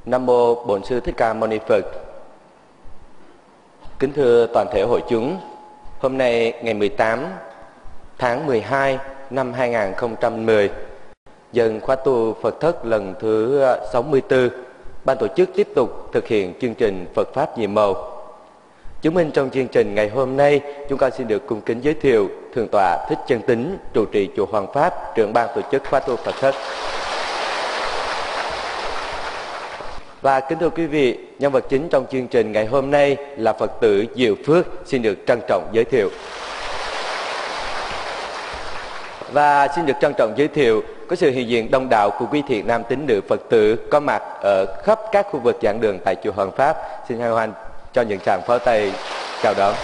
Nam mô Bổn Sư Thích Ca Mâu Ni Phật. Kính thưa toàn thể hội chúng, hôm nay ngày 18 tháng 12 năm 2010, dân khóa tu Phật Thất lần thứ 64, ban tổ chức tiếp tục thực hiện chương trình Phật Pháp Nhiệm Màu. Chứng minh trong chương trình ngày hôm nay, chúng ta xin được cung kính giới thiệu Thượng tọa Thích Chân Tín, trụ trì chùa Hoàng Pháp, trưởng ban tổ chức khóa tu Phật Thất. Và kính thưa quý vị, nhân vật chính trong chương trình ngày hôm nay là Phật tử Diệu Phước, xin được trân trọng giới thiệu. Và xin được trân trọng giới thiệu có sự hiện diện đông đảo của quý thiện nam tín nữ Phật tử có mặt ở khắp các khu vực giảng đường tại chùa Hoàng Pháp. Xin hân hoan cho những tràng pháo tay chào đón.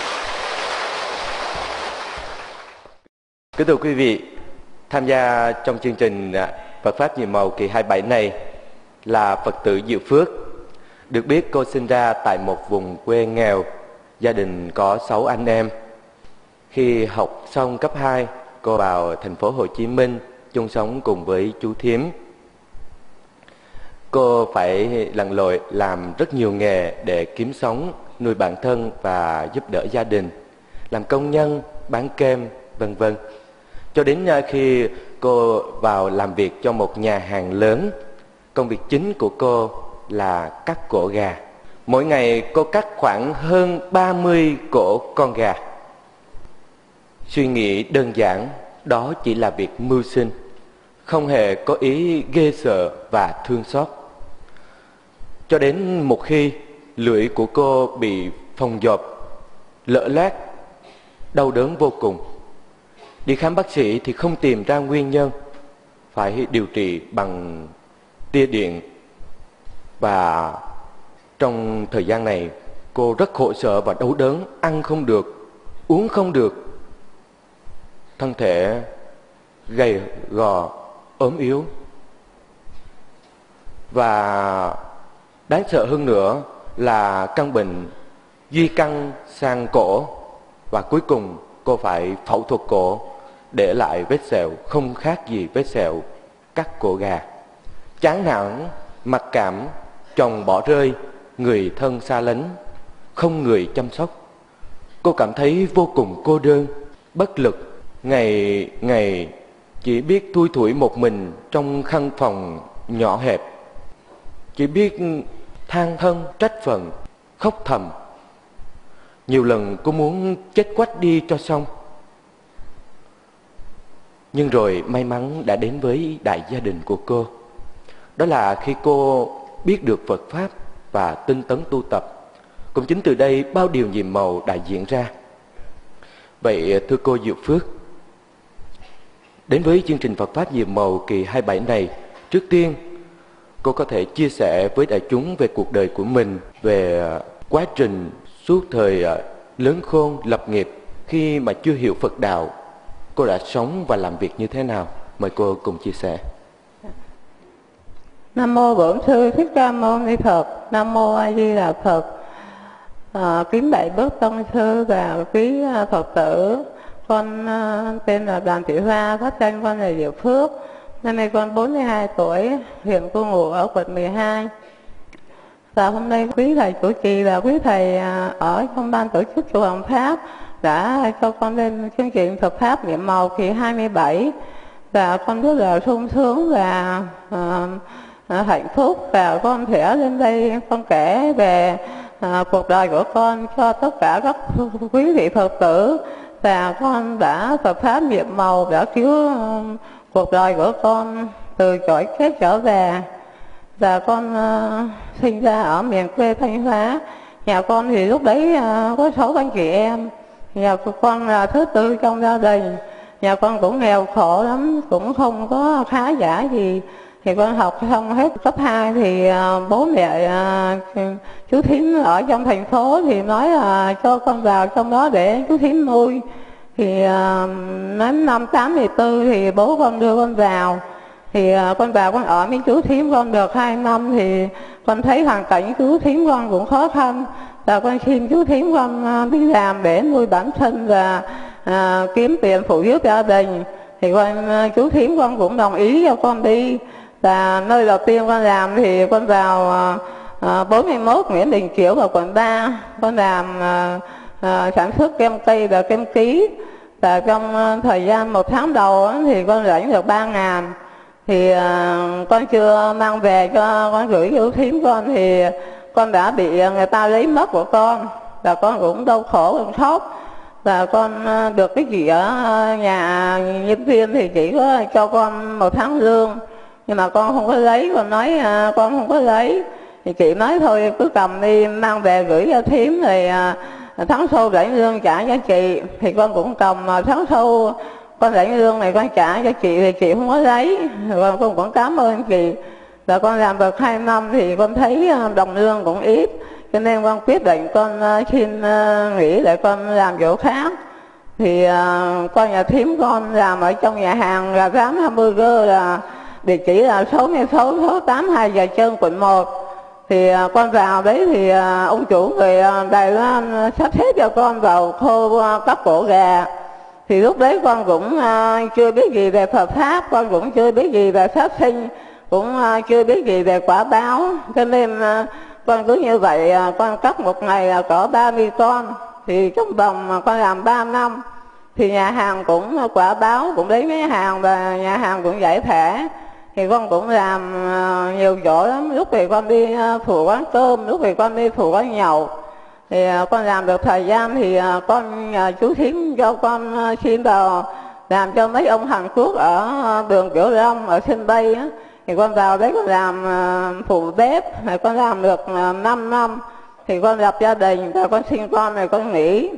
Kính thưa quý vị, tham gia trong chương trình Phật Pháp Nhiệm Màu kỳ 27 này là Phật tử Diệu Phước. Được biết cô sinh ra tại một vùng quê nghèo, gia đình có 6 anh em. Khi học xong cấp 2, cô vào thành phố Hồ Chí Minh chung sống cùng với chú Thiếm. Cô phải lặn lội làm rất nhiều nghề để kiếm sống, nuôi bản thân và giúp đỡ gia đình, làm công nhân, bán kem, vân vân. Cho đến khi cô vào làm việc cho một nhà hàng lớn, công việc chính của cô là cắt cổ gà. Mỗi ngày cô cắt khoảng hơn 30 cổ con gà. Suy nghĩ đơn giản, đó chỉ là việc mưu sinh, không hề có ý ghê sợ và thương xót. Cho đến một khi lưỡi của cô bị phồng dộp, lở loét, đau đớn vô cùng. Đi khám bác sĩ thì không tìm ra nguyên nhân, phải điều trị bằng tia điện. Và trong thời gian này cô rất khổ sở và đau đớn, ăn không được, uống không được. Thân thể gầy gò, ốm yếu. Và đáng sợ hơn nữa là căn bệnh di căn sang cổ. Và cuối cùng cô phải phẫu thuật cổ, để lại vết sẹo không khác gì vết sẹo cắt cổ gà. Chán nản, mặc cảm, chồng bỏ rơi, người thân xa lánh, không người chăm sóc. Cô cảm thấy vô cùng cô đơn, bất lực. Ngày ngày chỉ biết thui thủi một mình trong căn phòng nhỏ hẹp, chỉ biết than thân trách phận, khóc thầm. Nhiều lần cô muốn chết quách đi cho xong. Nhưng rồi may mắn đã đến với đại gia đình của cô. Đó là khi cô biết được Phật Pháp và tinh tấn tu tập. Cũng chính từ đây bao điều nhiệm màu đã diễn ra. Vậy thưa cô Diệu Phước, đến với chương trình Phật Pháp Nhiệm Màu kỳ 27 này, trước tiên cô có thể chia sẻ với đại chúng về cuộc đời của mình, về quá trình suốt thời lớn khôn lập nghiệp. Khi mà chưa hiểu Phật đạo, cô đã sống và làm việc như thế nào? Mời cô cùng chia sẻ. Nam mô Bổn Sư Thích Ca Mâu Ni Phật. Nam mô A Di Đà Phật. Kính đại đức tông sư và quý Phật tử, con tên là Đoàn Thị Hoa, pháp danh con là Diệu Phước. Năm nay con 42 tuổi, hiện cư ngụ ở quận 12. Và hôm nay quý thầy chủ trì và quý thầy ở trong ban tổ chức chùa Hoàng Pháp đã cho con lên chương trình Phật Pháp Nhiệm Màu kỳ 27. Và con rất là sung sướng và hạnh phúc, và con sẽ lên đây con kể về cuộc đời của con cho tất cả các quý vị Phật tử. Và con đã Phật Pháp Nhiệm Màu đã cứu cuộc đời của con từ cõi chết trở về. Và con sinh ra ở miền quê Thanh Hóa. Nhà con thì lúc đấy có 6 anh chị em. Nhà của con là thứ tư trong gia đình. Nhà con cũng nghèo khổ lắm, cũng không có khá giả gì. Thì con học xong hết cấp 2 thì bố mẹ chú Thím ở trong thành phố thì nói là cho con vào trong đó để chú Thím nuôi. Thì năm 84 thì bố con đưa con vào. Thì con vào con ở với chú Thím con được 2 năm thì con thấy hoàn cảnh chú Thím con cũng khó khăn. Và con xin chú Thím con đi làm để nuôi bản thân và kiếm tiền phụ giúp gia đình. Thì con chú Thím con cũng đồng ý cho con đi. Và nơi đầu tiên con làm thì con vào 41 Nguyễn Đình Chiểu ở quận 3. Con làm sản xuất kem cây và kem ký. Và trong thời gian 1 tháng đầu thì con lãnh được 3.000. Thì con chưa mang về cho con gửi chú thím con thì con đã bị người ta lấy mất của con. Và con cũng đau khổ, con khóc. Và con được cái chị ở nhà nhân viên thì chỉ có cho con 1 tháng lương. Nhưng mà con không có lấy, con nói con không có lấy. Thì chị nói thôi cứ cầm đi mang về gửi cho thím thì tháng sau lãnh lương trả cho chị. Thì con cũng cầm tháng sau con lãnh lương này con trả cho chị thì chị không có lấy. Và con cũng cảm ơn chị. Và con làm được 2 năm thì con thấy đồng lương cũng ít. Cho nên con quyết định con xin nghỉ để con làm chỗ khác. Thì con nhà thím con làm ở trong nhà hàng gà rán hamburger là địa chỉ là 66 số 8 2 Giờ Trơn quận 1. Thì con vào đấy thì ông chủ người Đài Loan sắp xếp cho con vào khô cắt cổ gà. Thì lúc đấy con cũng chưa biết gì về Phật Pháp, con cũng chưa biết gì về sát sinh, cũng chưa biết gì về quả báo. Cho nên con cứ như vậy, con cắt một ngày là có 30 con. Thì trong vòng con làm 3 năm thì nhà hàng cũng quả báo, cũng lấy mấy hàng và nhà hàng cũng giải thể. Thì con cũng làm nhiều chỗ lắm. Lúc thì con đi phụ quán cơm, lúc thì con đi phụ quán nhậu. Thì con làm được thời gian thì con nhờ chú thím cho con xin vào làm cho mấy ông Hàn Quốc ở đường Kiểu Long ở sân bay á. Thì con vào đấy con làm phụ bếp, thì con làm được 5 năm. Thì con lập gia đình và con sinh con rồi con nghỉ.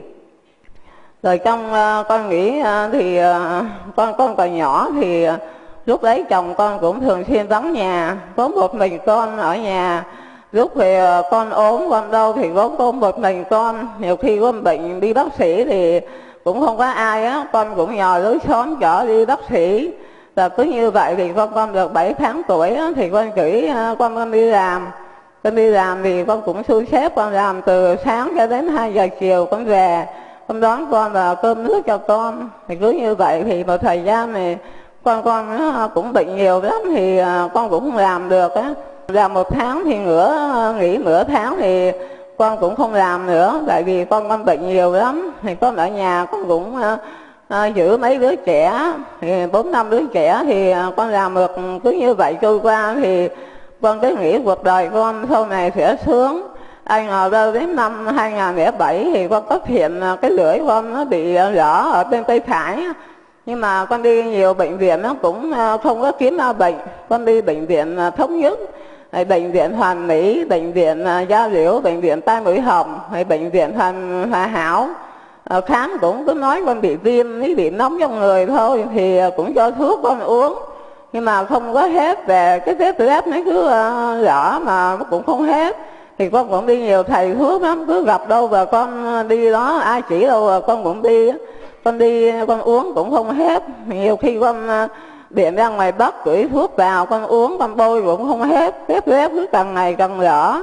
Rồi trong con nghỉ thì con còn nhỏ thì lúc đấy chồng con cũng thường xuyên vắng nhà, có một mình con ở nhà. Lúc thì con ốm, con đau thì có một mình con. Nhiều khi con bệnh đi bác sĩ thì cũng không có ai á, con cũng nhờ lối xóm chở đi bác sĩ. Và cứ như vậy thì con được 7 tháng tuổi á, thì con gửi con đi làm. Con đi làm thì con cũng xui xếp, con làm từ sáng cho đến 2 giờ chiều con về. Con đón con và cơm nước cho con. Thì cứ như vậy thì một thời gian này con cũng bệnh nhiều lắm thì con cũng không làm được á. Làm 1 tháng thì nghỉ nửa tháng thì con cũng không làm nữa. Tại vì con bệnh nhiều lắm. Thì con ở nhà con cũng giữ mấy đứa trẻ, thì 4-5 đứa trẻ thì con làm được cứ như vậy trôi qua. Thì con cứ nghĩ cuộc đời con sau này sẽ sướng. Anh ngờ đâu đến năm 2007 thì con phát hiện cái lưỡi con nó bị lở ở bên tay phải. Nhưng mà con đi nhiều bệnh viện nó cũng không có kiếm ra bệnh. Con đi bệnh viện Thống Nhất, bệnh viện Hoàn Mỹ, bệnh viện Gia Liễu, bệnh viện Tai Mũi Họng, bệnh viện Hòa Hảo. Khám cũng cứ nói con bị viêm, bị nóng trong người thôi. Thì cũng cho thuốc con uống. Nhưng mà không có hết, về cái vết lép nó cứ lở mà nó cũng không hết. Thì con cũng đi nhiều thầy thuốc lắm, cứ gặp đâu và con đi đó, ai chỉ đâu và con cũng đi. Con đi con uống cũng không hết. Nhiều khi con điện ra ngoài Bắc gửi thuốc vào, con uống con bôi cũng không hết. Vết lép cứ càng ngày càng lở.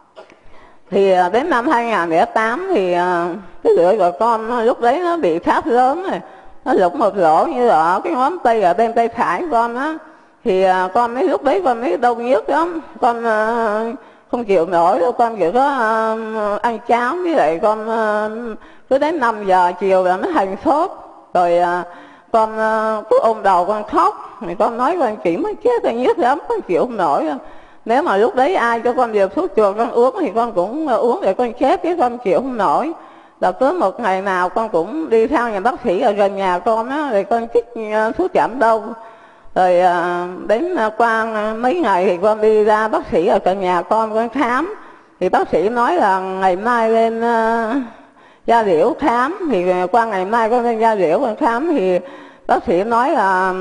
Thì đến năm 2008 thì cái lưỡi của con lúc đấy nó bị phát lớn rồi. Nó lủng một lỗ như ở cái ngón tay ở bên tay phải con á. Thì con mấy lúc đấy con mới đau nhức lắm. Con không chịu nổi đâu, con chỉ có ăn cháo với lại con cứ đến 5 giờ chiều là nó hành sốt. Rồi con cứ ôm đầu con khóc. Thì con nói con chỉ mới chết rồi, nhức lắm, con chịu không nổi đâu. Nếu mà lúc đấy ai cho con điều thuốc chuột con uống thì con cũng uống để con chết, chứ con chịu không nổi. Là cứ một ngày nào con cũng đi theo nhà bác sĩ ở gần nhà con á, rồi con chích thuốc giảm đau. Rồi đến qua mấy ngày thì con đi ra bác sĩ ở gần nhà con khám. Thì bác sĩ nói là ngày mai lên Gia Liễu khám. Thì qua ngày mai con lên Gia Liễu con khám thì bác sĩ nói là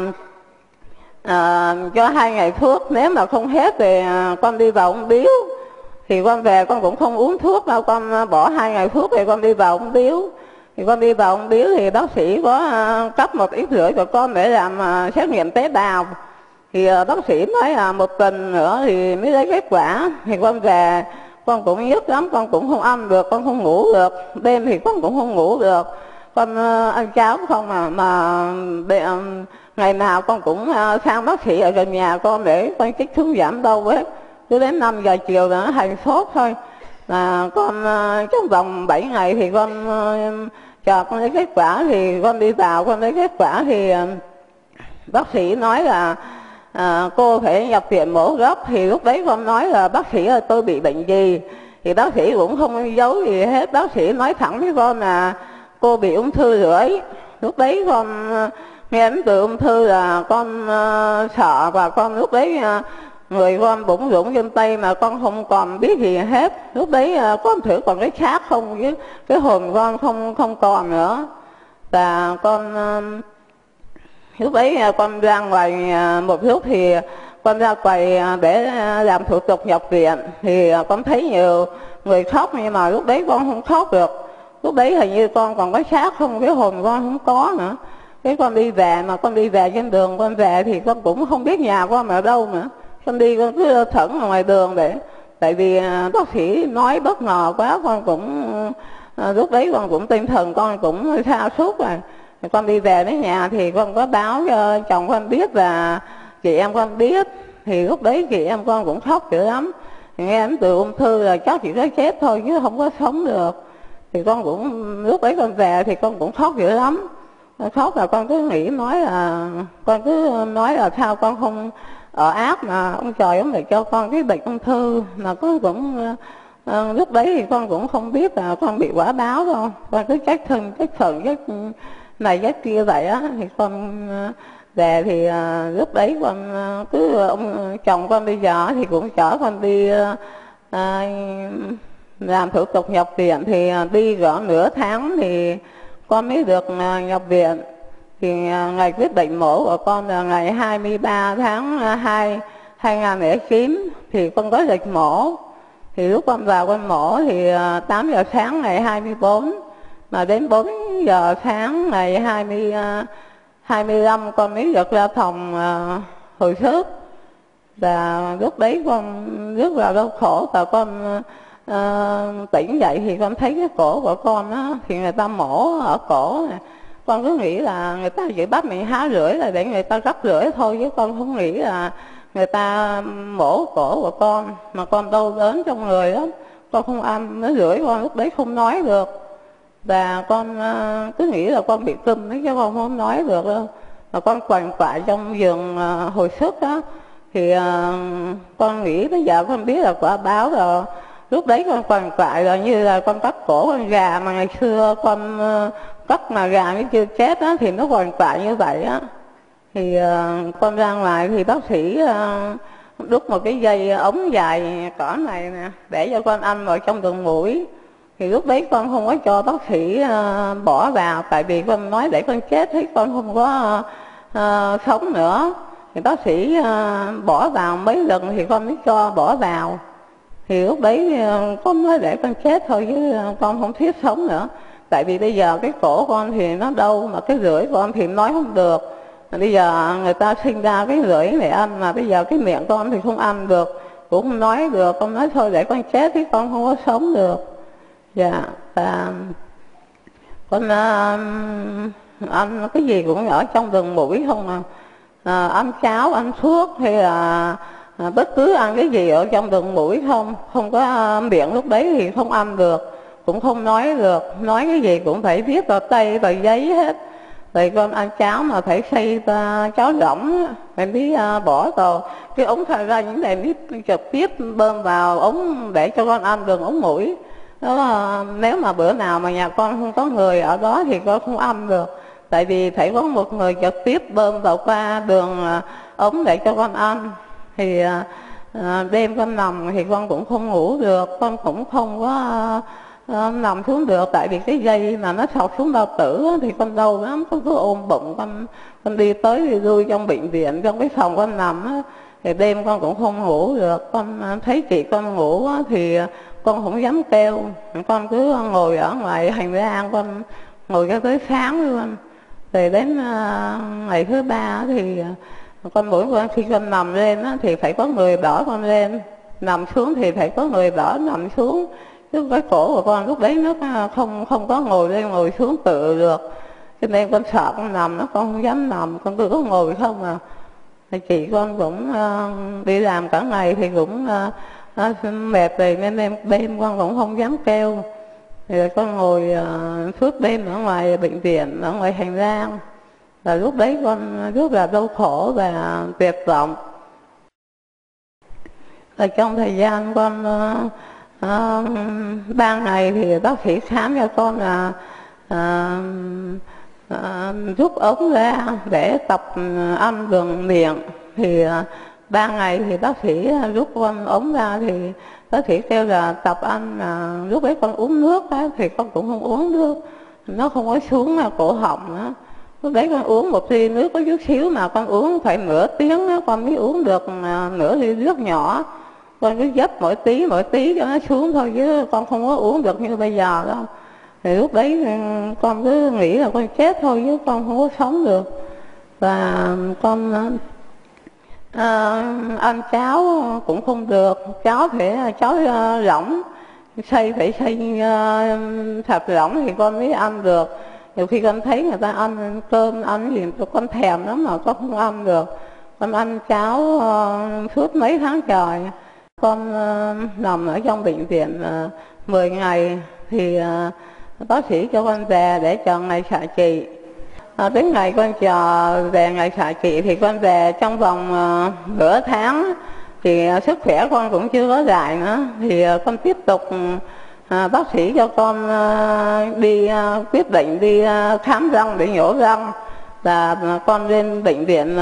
cho 2 ngày thuốc, nếu mà không hết thì con đi vào ung biếu. Thì con về con cũng không uống thuốc đâu, con bỏ 2 ngày thuốc thì con đi vào ung biếu. Thì con đi vào ung biếu thì bác sĩ có cấp một ít rưỡi của con để làm xét nghiệm tế bào. Thì bác sĩ nói là 1 tuần nữa thì mới lấy kết quả. Thì con về con cũng nhức lắm, con cũng không ăn được, con không ngủ được. Đêm thì con cũng không ngủ được. Con ăn cháo không mà ngày nào con cũng sang bác sĩ ở gần nhà con để con chích thuốc giảm đau ấy. Cứ đến 5 giờ chiều là nó hành sốt thôi. Con trong vòng 7 ngày thì con cho con lấy kết quả, thì con đi vào con lấy kết quả thì bác sĩ nói là cô phải nhập viện mổ gấp. Thì lúc đấy con nói là bác sĩ ơi tôi bị bệnh gì, thì bác sĩ cũng không giấu gì hết. Bác sĩ nói thẳng với con là cô bị ung thư lưỡi. Lúc đấy con nghe đến từ ung thư là con sợ, và con lúc đấy người con bủng rủng chân tay mà con không còn biết gì hết. Lúc đấy con thử còn cái xác không, chứ cái hồn con không còn nữa. Và con lúc đấy con ra ngoài một lúc thì con ra quầy để làm thủ tục nhập viện, thì con thấy nhiều người khóc, nhưng mà lúc đấy con không khóc được. Lúc đấy hình như con còn có xác không, cái hồn con không có nữa. Cái con đi về, mà con đi về trên đường con về thì con cũng không biết nhà con ở đâu nữa. Con đi con cứ thẫn ở ngoài đường để, tại vì bác sĩ nói bất ngờ quá, con cũng lúc đấy con cũng tinh thần con cũng sa sút rồi. Con đi về đến nhà thì con có báo cho chồng con biết và chị em con biết. Thì lúc đấy chị em con cũng khóc dữ lắm. Thì nghe đến từ ung thư là chắc chỉ có chết thôi chứ không có sống được. Thì con cũng lúc đấy con về thì con cũng khóc dữ lắm. Khóc là con cứ nghĩ con cứ nói là sao con không ở ác mà ông trời ông lại cho con cái bệnh ung thư. Mà con cũng lúc đấy thì con cũng không biết là con bị quả báo đâu. Con cứ trách thân trách phận trách này trách kia vậy á. Thì con về thì lúc đấy con cứ ông chồng con bây giờ thì cũng chở con đi làm thủ tục nhập viện. Thì đi gõ nửa tháng thì con mới được nhập viện. Thì ngày quyết định mổ của con là ngày 23 tháng 2 2009 thì con có lịch mổ. Thì lúc con vào con mổ thì 8 giờ sáng ngày 24, mà đến 4 giờ sáng ngày 25 con mới được ra phòng hồi sức. Và lúc đấy con rất là đau khổ, và con tỉnh dậy thì con thấy cái cổ của con á, thì người ta mổ ở cổ này. Con cứ nghĩ là người ta chỉ bắt mình há lưỡi là để người ta gấp lưỡi thôi, chứ con không nghĩ là người ta mổ cổ của con. Mà con đau đớn trong người lắm, con không ăn, cái lưỡi con lúc đấy không nói được. Và con cứ nghĩ là con bị câm đấy, chứ con không nói được đâu. Mà con quằn quại trong giường hồi sức đó. Thì con nghĩ bây giờ con biết là quả báo rồi. Lúc đấy con quằn quại là như là con cắt cổ con gà mà ngày xưa con cắt mà gà mới chưa chết á, thì nó quằn quại như vậy á. Thì con ra ngoài thì bác sĩ đút một cái dây ống dài cỡ này nè để cho con ăn vào trong đường mũi. Thì lúc đấy con không có cho bác sĩ bỏ vào, tại vì con nói để con chết thì con không có sống nữa. Thì bác sĩ bỏ vào mấy lần thì con mới cho bỏ vào. Thì lúc đấy con nói để con chết thôi chứ con không thiết sống nữa. Tại vì bây giờ cái cổ con thì nó đau, mà cái lưỡi con thì nói không được. Bây giờ người ta sinh ra cái lưỡi để ăn, mà bây giờ cái miệng con thì không ăn được, cũng không nói được. Con nói thôi để con chết chứ con không có sống được. Dạ, và con ăn cái gì cũng ở trong đường mũi không à. Ăn cháo, ăn thuốc hay là bất cứ ăn cái gì ở trong đường mũi không có miệng lúc đấy thì không ăn được, cũng không nói được. Nói cái gì cũng phải viết vào tay, vào giấy hết. Rồi con ăn cháo mà phải xay cháo rỗng, phải biết bỏ vào cái ống thở ra những này biết trực tiếp bơm vào ống để cho con ăn đường ống mũi. Đó, nếu mà bữa nào mà nhà con không có người ở đó thì con không ăn được. Tại vì phải có một người trực tiếp bơm vào qua đường ống để cho con ăn. Thì đêm con nằm thì con cũng không ngủ được, con cũng không có nằm xuống được. Tại vì cái dây mà nó thọc xuống bao tử thì con đau lắm, con cứ ôm bụng, con đi tới đi lui trong bệnh viện, trong cái phòng con nằm á. Thì đêm con cũng không ngủ được. Con thấy chị con ngủ á, thì con không dám kêu, con cứ ngồi ở ngoài hành lang, con ngồi cho tới sáng luôn. Rồi đến ngày thứ 3 thì mỗi con khi con nằm lên á, thì phải có người đỡ con lên, nằm xuống thì phải có người đỡ nằm xuống. Chứ cái cổ của con lúc đấy nó không có ngồi lên ngồi xuống tự được. cho nên con sợ con nằm, con không dám nằm, con cứ có ngồi không à. Thì chị con cũng đi làm cả ngày thì cũng mệt rồi, nên đêm con cũng không dám kêu. Thì con ngồi suốt đêm ở ngoài bệnh viện, ở ngoài hành lang. Và lúc đấy con rất là đau khổ và tuyệt vọng. Và trong thời gian con 3 ngày thì bác sĩ khám cho con là rút ống ra để tập ăn đường miệng. Thì 3 ngày thì bác sĩ rút con ống ra thì bác sĩ kêu là tập ăn, lúc đấy con uống nước á, thì con cũng không uống nước, nó không có xuống cổ họng á. Lúc đấy con uống một ly nước có chút xíu mà con uống phải nửa tiếng đó, con mới uống được nửa ly nước nhỏ. Con cứ dấp mỗi tí cho nó xuống thôi, chứ con không có uống được như bây giờ đâu. Thì lúc đấy con cứ nghĩ là con chết thôi chứ con không có sống được. Và con ăn cháo cũng không được, cháo phải cháo lỏng, phải xay thịt lỏng thì con mới ăn được. Nhiều khi con thấy người ta ăn cơm, ăn gì con thèm lắm mà con không ăn được. Con ăn cháo suốt mấy tháng trời. Con nằm ở trong bệnh viện 10 ngày thì bác sĩ cho con về để chờ ngày xạ trị. Đến ngày con chờ về ngày xạ trị thì con về trong vòng nửa tháng thì sức khỏe con cũng chưa có lại nữa. Thì con tiếp tục bác sĩ cho con quyết định đi khám răng để nhổ răng. Và con lên bệnh viện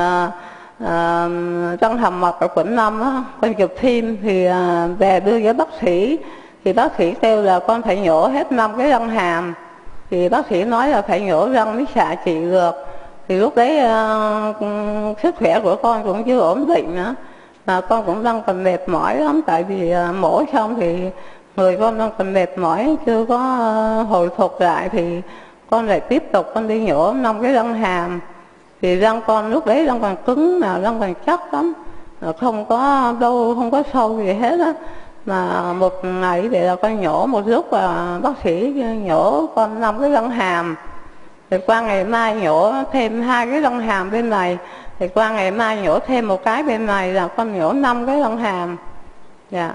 răng hàm mặt ở quận 5 á, con chụp phim thì về đưa với bác sĩ. Thì bác sĩ kêu là con phải nhổ hết 5 cái răng hàm. Thì bác sĩ nói là phải nhổ răng mới xạ trị được. Thì lúc đấy sức khỏe của con cũng chưa ổn định nữa, mà con cũng đang còn mệt mỏi lắm. Tại vì mổ xong thì người con đang còn mệt mỏi, chưa có hồi phục lại. Thì con lại tiếp tục con đi nhổ 5 cái răng hàm. Thì răng con lúc đấy răng còn cứng, mà răng còn chắc lắm, không có đâu, không có sâu gì hết á. Mà một ngày để là con nhổ một lúc, và bác sĩ nhổ con 5 cái răng hàm. Thì qua ngày mai nhổ thêm 2 cái răng hàm bên này. Thì qua ngày mai nhổ thêm một cái bên này, là con nhổ 5 cái răng hàm. Dạ,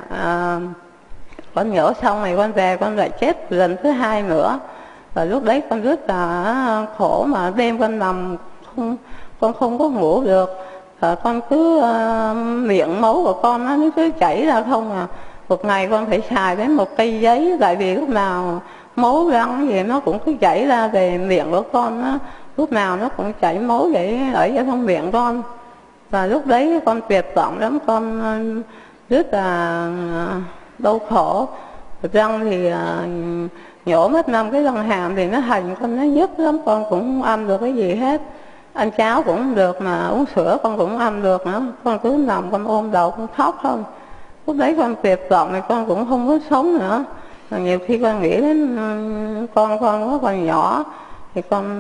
con nhổ xong này con về con lại chết lần thứ 2 nữa. Và lúc đấy con rất là khổ, mà đêm con nằm con không có ngủ được. Con cứ miệng máu của con nó cứ chảy ra không à. Một ngày con phải xài đến 1 cây giấy, tại vì lúc nào máu răng gì nó cũng cứ chảy ra về miệng của con á, lúc nào nó cũng chảy máu vậy ở trong miệng con. Và lúc đấy con tuyệt vọng lắm, con rất là đau khổ. Răng thì nhổ mất 5 cái răng hàm thì nó hành con, nó nhức lắm, con cũng không ăn được cái gì hết. Ăn cháo cũng không được, mà uống sữa con cũng không ăn được nữa. Con cứ nằm con ôm đầu con khóc thôi. Lúc đấy con tuyệt vọng thì con cũng không có sống nữa. Và nhiều khi con nghĩ đến con nó còn nhỏ thì con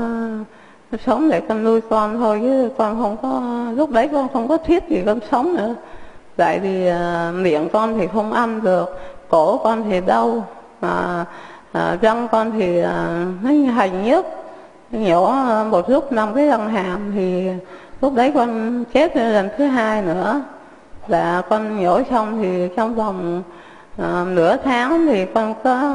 sống để con nuôi con thôi, chứ con không có, lúc đấy con không có thiết gì con sống nữa. Tại vì miệng con thì không ăn được, cổ con thì đau, mà răng con thì nó hành nhức. Nhổ một lúc 5 cái răng hàm thì lúc đấy con chết lần thứ 2 nữa. Và con nhổ xong thì trong vòng nửa tháng thì con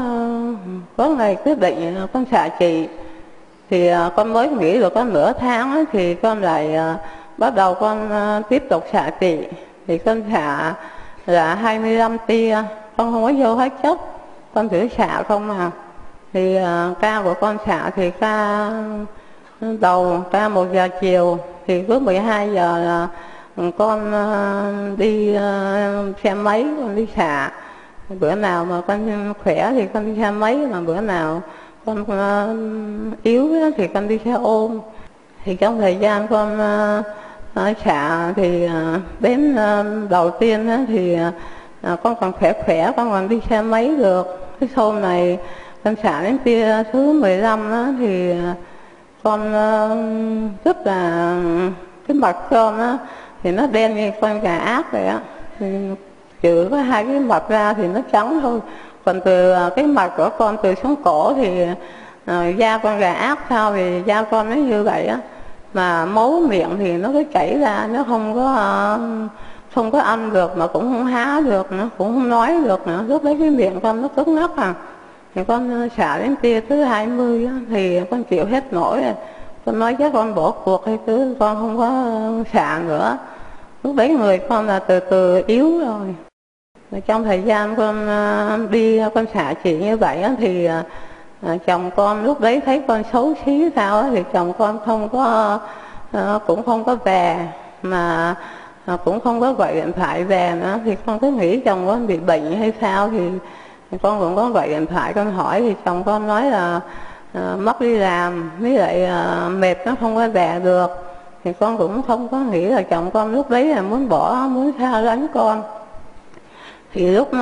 có ngày quyết định con xạ trị. Thì con mới nghĩ được có nửa tháng ấy, thì con lại bắt đầu con tiếp tục xạ trị. Thì con xạ là 25 tia, con không có vô hết chất, con thử xạ không à. Thì ca của con xạ thì ca đầu, ca 1 giờ chiều, thì cứ 12 giờ là con đi xe máy, con đi xạ. Bữa nào mà con khỏe thì con đi xe máy, mà bữa nào con yếu thì con đi xe ôm. Thì trong thời gian con xạ thì đến đầu tiên thì con còn khỏe, con còn đi xe máy được. Cái sau này con xạ đến tia thứ 15 thì con rất là, cái mặt con thì nó đen như con gà ác vậy á. Trừ có 2 cái mặt ra thì nó trắng thôi. Còn từ cái mặt của con từ xuống cổ thì da con gà ác sao thì da con nó như vậy á, mà máu miệng thì nó cứ chảy ra, nó không có ăn được mà cũng không há được nữa, cũng không nói được nữa. Lúc đấy cái miệng con nó cứng ngắc thì con xả đến tia thứ 20 á, thì con chịu hết nổi rồi. Con nói chắc con bỏ cuộc hay cứ con không có xả nữa. Lúc đấy người con là từ từ yếu rồi. Trong thời gian con đi con xả trị như vậy á, thì chồng con lúc đấy thấy con xấu xí sao á, thì chồng con cũng không có về, mà cũng không có gọi điện thoại về nữa. Thì con cứ nghĩ chồng con bị bệnh hay sao, thì con cũng có gọi điện thoại con hỏi, thì chồng con nói là mất đi làm với lại mệt nó không có về được. Thì con cũng không có nghĩ là chồng con lúc đấy là muốn xa lánh con. Thì lúc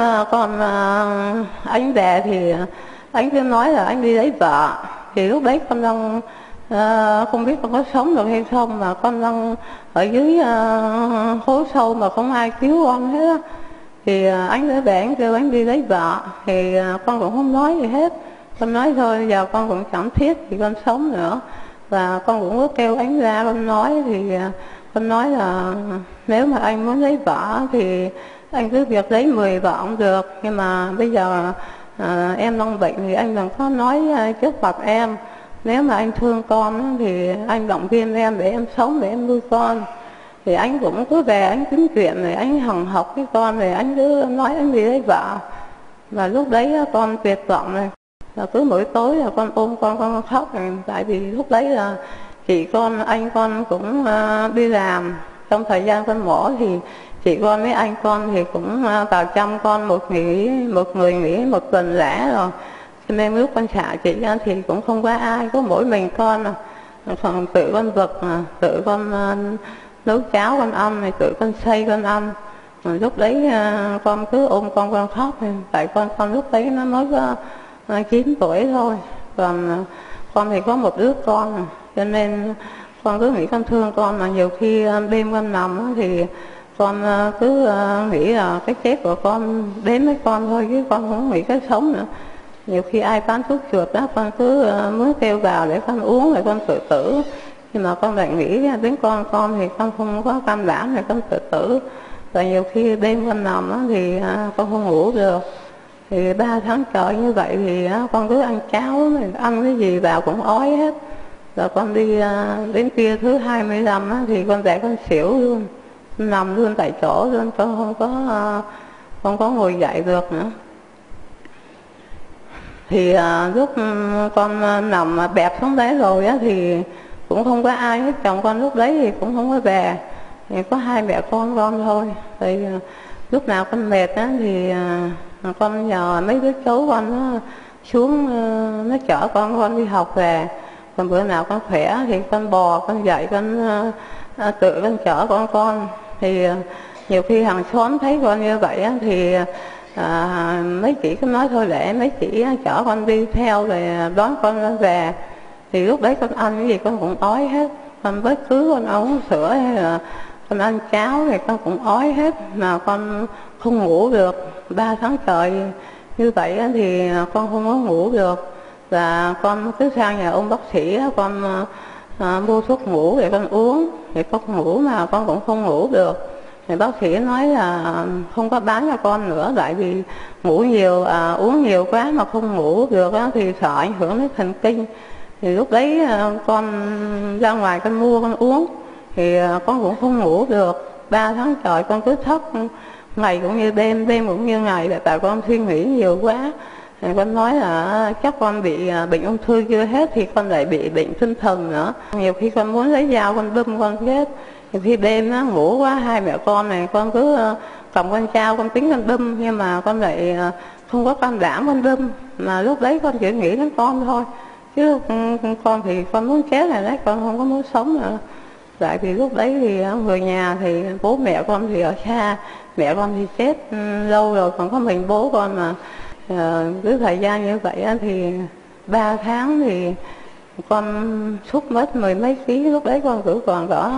anh về thì anh cứ nói là anh đi lấy vợ. Thì lúc đấy con đang không biết con có sống được hay không, mà con đang ở dưới hố sâu mà không ai cứu con hết á. Thì anh đã về anh kêu anh đi lấy vợ, thì con cũng không nói gì hết. Con nói thôi giờ con cũng chẳng thiết thì con sống nữa. Và con cũng có kêu anh ra con nói, thì con nói là nếu mà anh muốn lấy vợ thì anh cứ việc lấy 10 vợ cũng được, nhưng mà bây giờ em đang bệnh thì anh đừng có nói trước mặt em. Nếu mà anh thương con thì anh động viên em để em sống, để em nuôi con. Thì anh cũng cứ về anh tính chuyện này, anh hằng học với con này, anh cứ nói anh đi lấy vợ. Và lúc đấy con tuyệt vọng này, là cứ mỗi tối là con ôm con khóc này. Tại vì lúc đấy là chị con anh con cũng đi làm. Trong thời gian con mổ thì chị con với anh con thì cũng vào chăm con, một người nghỉ một tuần lễ rồi. Cho nên lúc con xả chị thì cũng không có ai, có mỗi mình con còn tự con vực, tự con nấu cháo con ăn, này tự con xay con ăn. Rồi lúc đấy con cứ ôm con khóc. Tại con lúc đấy nó mới có 9 tuổi thôi, còn con thì có một đứa con, cho nên con cứ nghĩ con thương con. Mà nhiều khi đêm con nằm thì con cứ nghĩ là cái chết của con đến với con thôi, chứ con không nghĩ cái sống nữa. Nhiều khi ai bán thuốc chuột đó, con cứ muốn kêu vào để con uống rồi con tự tử. Nhưng mà con lại nghĩ đến con thì con không có can đảm để con tự tử. Và nhiều khi đêm con nằm đó, thì con không ngủ được. Thì 3 tháng trời như vậy thì con cứ ăn cháo, ăn cái gì vào cũng ói hết. Rồi con đi đến tia thứ 25 á, thì con về con xỉu luôn, nằm luôn tại chỗ luôn, con không có ngồi dậy được nữa. Thì lúc con nằm bẹp xuống đấy rồi á, thì cũng không có ai hết. Chồng con lúc đấy thì cũng không có về, thì có hai mẹ con thôi. Thì lúc nào con mệt á thì con nhờ mấy đứa cháu con nó xuống, nó chở con đi học về. Còn bữa nào con khỏe thì con bò con dậy, con tự con chở con. Thì nhiều khi hàng xóm thấy con như vậy á, thì mấy chị cứ nói thôi để mấy chị chở con đi theo rồi đón con về. Thì lúc đấy con ăn cái gì con cũng ói hết. Con bất cứ con uống sữa hay là con ăn cháo thì con cũng ói hết, mà con không ngủ được. 3 tháng trời như vậy thì con không có ngủ được. Và con cứ sang nhà ông bác sĩ, con mua thuốc ngủ để con uống. Thì con ngủ mà con cũng không ngủ được. Thì bác sĩ nói là không có bán cho con nữa, tại vì ngủ nhiều, uống nhiều quá mà không ngủ được thì sợ ảnh hưởng đến thần kinh. Thì lúc đấy con ra ngoài con mua con uống, thì con cũng không ngủ được. 3 tháng trời con cứ thức, ngày cũng như đêm, đêm cũng như ngày, tại con suy nghĩ nhiều quá. Thì con nói là chắc con bị bệnh ung thư chưa hết thì con lại bị bệnh tinh thần nữa. Nhiều khi con muốn lấy dao con đâm con chết. Nhiều khi đêm nó ngủ quá, hai mẹ con này con cứ cầm con dao con tính con đâm, nhưng mà con lại không có can đảm con đâm. Mà lúc đấy con chỉ nghĩ đến con thôi, chứ con thì con muốn chết này đấy, con không có muốn sống nữa. Tại vì lúc đấy thì người nhà thì bố mẹ con thì ở xa, mẹ con thì chết lâu rồi, còn có mình bố con mà. Cứ thời gian như vậy thì 3 tháng thì con sút mất 10 mấy ký. Lúc đấy con cứ còn có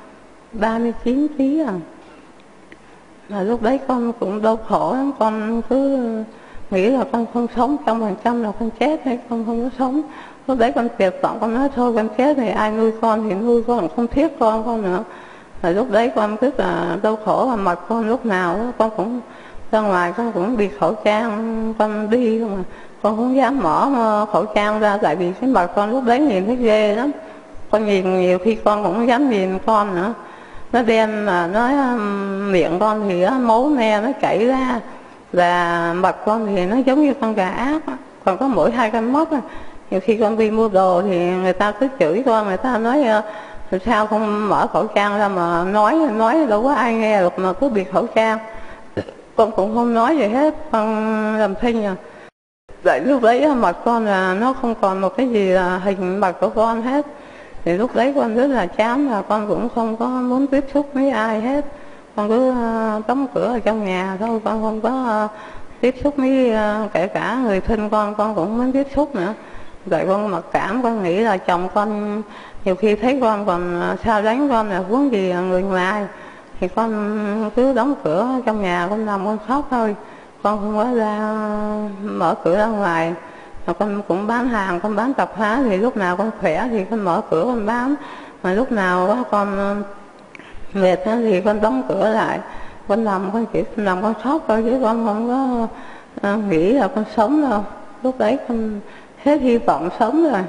39 ký à. Mà lúc đấy con cũng đau khổ lắm, con cứ nghĩ là con không sống 100% là con chết hay con không có sống. Lúc đấy con tuyệt vọng, con nói thôi con chết thì ai nuôi con thì nuôi, con không thiết con nữa. Rồi lúc đấy con rất là đau khổ, và mặt con lúc nào con cũng ra ngoài con cũng bịt khẩu trang, con đi mà con không dám mở khẩu trang ra, tại vì cái mặt con lúc đấy nhìn thấy ghê lắm. Con nhìn nhiều khi con cũng không dám nhìn con nữa, nó đen mà nó miệng con thì máu me nó chảy ra, và mặt con thì nó giống như con gà ác, còn có mỗi 2 con mắt. Nhiều khi con đi mua đồ thì người ta cứ chửi con, người ta nói sao không mở khẩu trang ra mà nói đâu có ai nghe được mà cứ bịt khẩu trang. Con cũng không nói gì hết, con làm thinh à. Vậy lúc đấy mặt con là nó không còn một cái gì là hình mặt của con hết. Thì lúc đấy con rất là chán, và con cũng không có muốn tiếp xúc với ai hết. Con cứ đóng cửa ở trong nhà thôi, con không có tiếp xúc với kể cả người thân con cũng không tiếp xúc nữa. Vậy con mặc cảm, con nghĩ là chồng con nhiều khi thấy con còn xa lánh con là huống gì người ngoài, thì con cứ đóng cửa trong nhà, con nằm con khóc thôi, con không có ra mở cửa ra ngoài. Và con cũng bán hàng, con bán tạp hóa, thì lúc nào con khỏe thì con mở cửa con bán, mà lúc nào con mệt thì con đóng cửa lại, con nằm, con chỉ nằm con khóc thôi, chứ con không có nghĩ là con sống đâu. Lúc đấy con hết hy vọng sống rồi.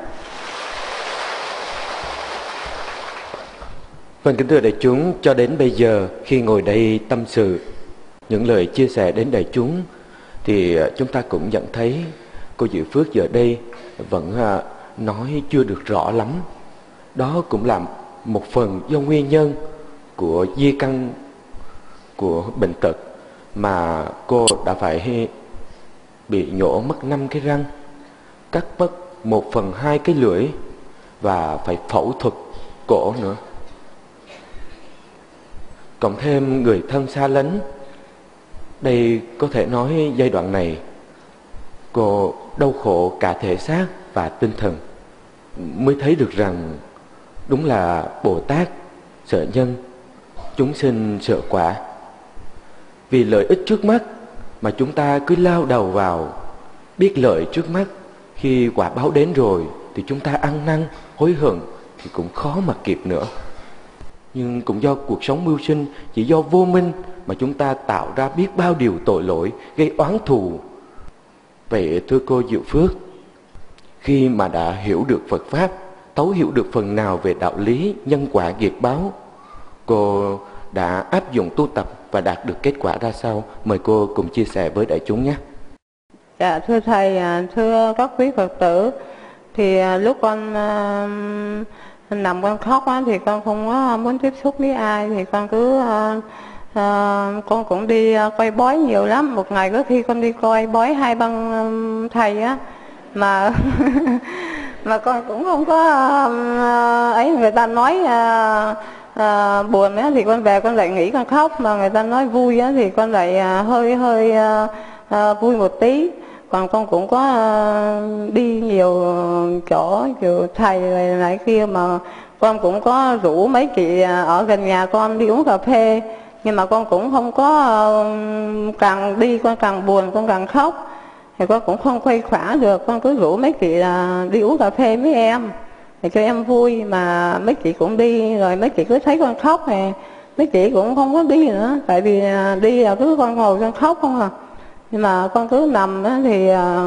Vâng, kính thưa đại chúng, cho đến bây giờ khi ngồi đây tâm sự những lời chia sẻ đến đại chúng, thì chúng ta cũng nhận thấy cô Diệu Phước giờ đây vẫn nói chưa được rõ lắm. Đó cũng là một phần do nguyên nhân của di căn của bệnh tật mà cô đã phải bị nhổ mất 5 cái răng, cắt mất 1/2 cái lưỡi, và phải phẫu thuật cổ nữa. Cộng thêm người thân xa lánh. Đây có thể nói giai đoạn này cô đau khổ cả thể xác và tinh thần, mới thấy được rằng đúng là Bồ Tát sợ nhân, chúng sinh sợ quả. Vì lợi ích trước mắt mà chúng ta cứ lao đầu vào, biết lợi trước mắt, khi quả báo đến rồi thì chúng ta ăn năn hối hận thì cũng khó mà kịp nữa. Nhưng cũng do cuộc sống mưu sinh, chỉ do vô minh mà chúng ta tạo ra biết bao điều tội lỗi, gây oán thù. Vậy thưa cô Diệu Phước, khi mà đã hiểu được Phật Pháp, thấu hiểu được phần nào về đạo lý nhân quả nghiệp báo, cô đã áp dụng tu tập và đạt được kết quả ra sao? Mời cô cùng chia sẻ với đại chúng nhé. Dạ, thưa Thầy, thưa các quý Phật tử, thì lúc con nằm con khóc thì con không có muốn tiếp xúc với ai, thì con cứ con cũng đi coi bói nhiều lắm. Một ngày có khi con đi coi bói 2 băng thầy á, mà mà con cũng không có ấy. Người ta nói buồn á thì con về con lại nghĩ con khóc, mà người ta nói vui á thì con lại hơi vui một tí. Còn con cũng có đi nhiều chỗ, nhiều thầy này kia, mà con cũng có rủ mấy chị ở gần nhà con đi uống cà phê, nhưng mà con cũng không có càng đi con càng buồn, con càng khóc, thì con cũng không khuây khỏa được. Con cứ rủ mấy chị là đi uống cà phê với em để cho em vui, mà mấy chị cũng đi, rồi mấy chị cứ thấy con khóc này, mấy chị cũng không có đi nữa, tại vì đi là cứ con ngồi con khóc không à. Nhưng mà con cứ nằm đó thì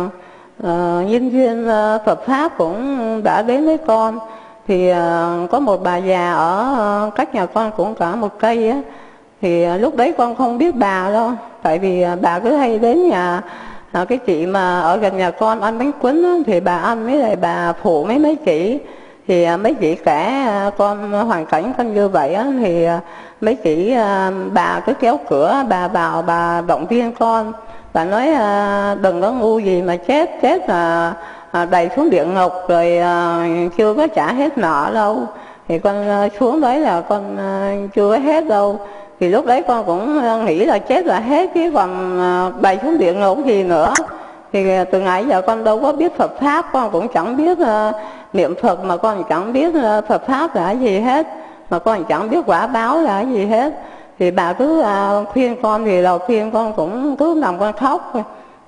nhân duyên Phật Pháp cũng đã đến với con. Thì có một bà già ở cách nhà con cũng cả 1 cây á, thì lúc đấy con không biết bà đâu, tại vì bà cứ hay đến nhà cái chị mà ở gần nhà con ăn bánh cuốn á, thì bà ăn với lại bà phụ mấy chị. Thì mấy chị kể con hoàn cảnh con như vậy á, thì mấy chị bà cứ kéo cửa, bà vào bà động viên con. Bà nói đừng có ngu gì mà chết là đầy xuống địa ngục rồi, chưa có trả hết nợ đâu. Thì con xuống đấy là con chưa có hết đâu. Thì lúc đấy con cũng nghĩ là chết là hết, chứ còn đầy xuống địa ngục gì nữa. Thì từ ngày giờ con đâu có biết Phật Pháp, con cũng chẳng biết niệm Phật, mà con chẳng biết Phật Pháp là gì hết, mà con chẳng biết quả báo là gì hết. Thì bà cứ khuyên con, thì đầu tiên con cũng cứ nằm con khóc.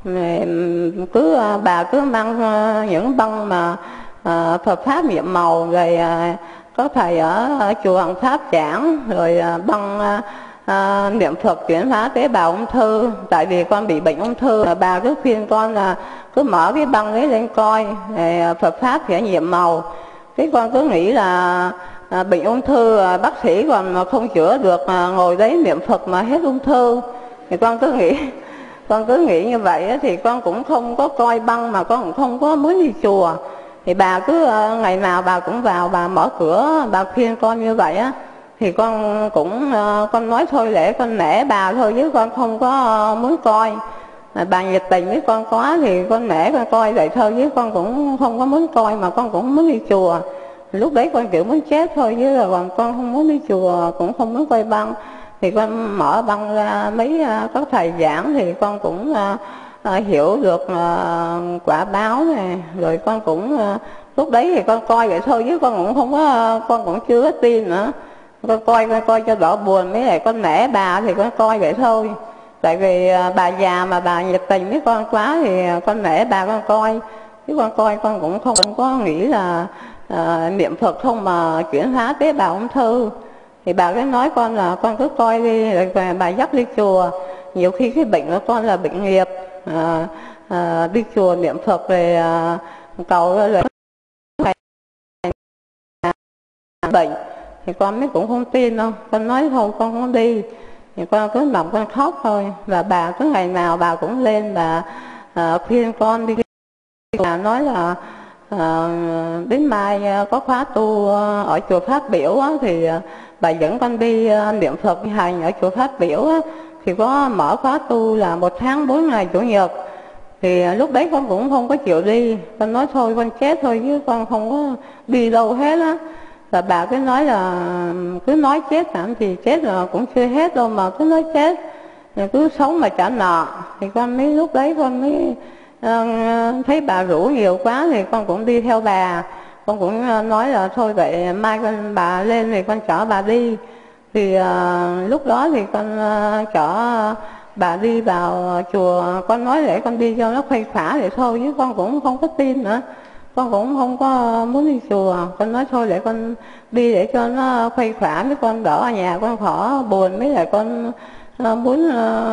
Bà cứ mang những băng mà Phật pháp nhiệm màu, rồi có thầy ở chùa Hoàng Pháp giảng, rồi băng niệm Phật chuyển hóa tế bào ung thư. Tại vì con bị bệnh ung thư, bà cứ khuyên con là cứ mở cái băng ấy lên coi, Phật pháp sẽ nhiệm màu. Thế con cứ nghĩ là bệnh ung thư bác sĩ còn không chữa được, ngồi đấy niệm Phật mà hết ung thư. Thì con cứ nghĩ như vậy thì con cũng không có coi băng, mà con cũng không có muốn đi chùa. Thì bà cứ ngày nào bà cũng vào, bà mở cửa, bà khuyên con như vậy á. Thì con cũng con nói thôi để con nể bà thôi, chứ con không có muốn coi. Bà nhiệt tình với con quá thì con nể con coi vậy thôi, chứ con cũng không có muốn coi, mà con cũng muốn đi chùa. Lúc đấy con kiểu muốn chết thôi, chứ là còn con không muốn đi chùa, cũng không muốn coi băng. Thì con mở băng ra mấy các thầy giảng thì con cũng hiểu được quả báo này. Rồi con cũng lúc đấy thì con coi vậy thôi, chứ con cũng không có, con cũng chưa có tin nữa. Con coi cho đỡ buồn, với lại con nể bà thì con coi vậy thôi. Tại vì bà già mà bà nhiệt tình với con quá thì con nể bà con coi. Chứ con coi con cũng không có nghĩ là niệm Phật không mà chuyển hóa tế bào ung thư. Thì bà cứ nói con là con cứ coi đi, rồi bà dắt đi chùa. Nhiều khi cái bệnh của con là bệnh nghiệp, đi chùa niệm Phật rồi cầu rồi bệnh. Thì con mới cũng không tin đâu, con nói thôi con không đi. Thì con cứ nằm con khóc thôi. Và bà cứ ngày nào bà cũng lên bà khuyên con đi. Bà nói là đến mai có khóa tu ở chùa Pháp Biểu á, thì bà dẫn con đi niệm Phật hành ở chùa Pháp Biểu á, thì có mở khóa tu là 1 tháng 4 ngày Chủ nhật. Thì lúc đấy con cũng không có chịu đi, con nói thôi con chết thôi, chứ con không có đi đâu hết á. Và bà cứ nói là cứ nói chết hả, thì chết là cũng chưa hết đâu mà cứ nói chết, cứ sống mà trả nợ. Thì con mới lúc đấy con mới thấy bà rủ nhiều quá thì con cũng đi theo bà. Con cũng nói là thôi vậy mai bà lên thì con chở bà đi. Thì lúc đó thì con chở bà đi vào chùa. Con nói để con đi cho nó khuây khỏa vậy thôi, chứ con cũng không có tin nữa. Con cũng không có muốn đi chùa. Con nói thôi để con đi để cho nó khuây khỏa, với con đỡ ở nhà con khỏi buồn, với lại con muốn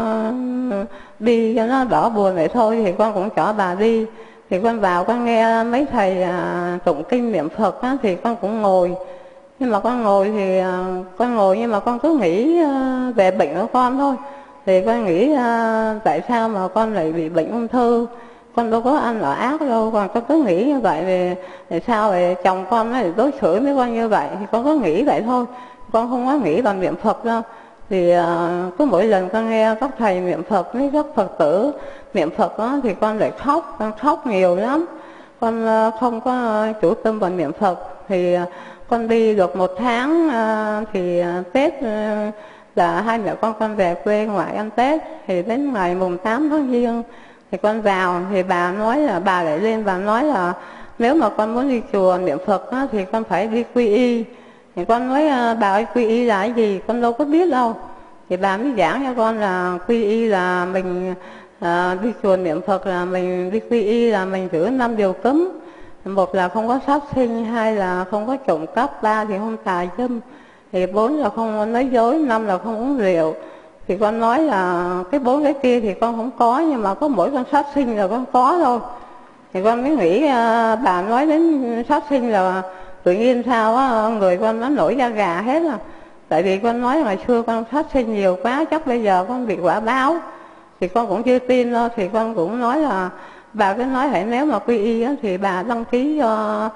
đi cho nó đỡ buồn vậy thôi. Thì con cũng chở bà đi. Thì con vào con nghe mấy thầy tụng kinh niệm Phật á, thì con cũng ngồi. Nhưng mà con ngồi thì con ngồi nhưng mà con cứ nghĩ về bệnh của con thôi. Thì con nghĩ tại sao mà con lại bị bệnh ung thư, con đâu có ăn ở ác đâu. Còn con cứ nghĩ như vậy thì sao vậy chồng con nó đối xử với con như vậy. Thì con có nghĩ vậy thôi, con không có nghĩ bằng niệm Phật đâu. Thì cứ mỗi lần con nghe các thầy niệm Phật với các Phật tử niệm Phật đó, thì con lại khóc, con khóc nhiều lắm. Con không có chủ tâm vào niệm Phật. Thì con đi được 1 tháng thì Tết là hai mẹ con về quê ngoại ăn Tết. Thì đến ngày mùng 8 tháng Giêng thì con vào. Thì bà nói là bà lại lên bà nói là nếu mà con muốn đi chùa niệm Phật á, thì con phải đi quy y. Thì con nói bà ơi quy y là cái gì, con đâu có biết đâu. Thì bà mới giảng cho con là quy y là mình đi chùa niệm Phật là mình đi quy y là mình giữ 5 điều cấm. 1 là không có sát sinh, 2 là không có trộm cắp, 3 thì không tà dâm, thì 4 là không nói dối, 5 là không uống rượu. Thì con nói là cái 4 cái kia thì con không có, nhưng mà có mỗi con sát sinh là con có thôi. Thì con mới nghĩ bà nói đến sát sinh là tự nhiên sao á, người con nó nổi da gà hết à. Tại vì con nói ngày xưa con sát sinh nhiều quá, chắc bây giờ con bị quả báo. Thì con cũng chưa tin đâu. Thì con cũng nói là bà cứ nói hãy nếu mà quy y á, thì bà đăng ký cho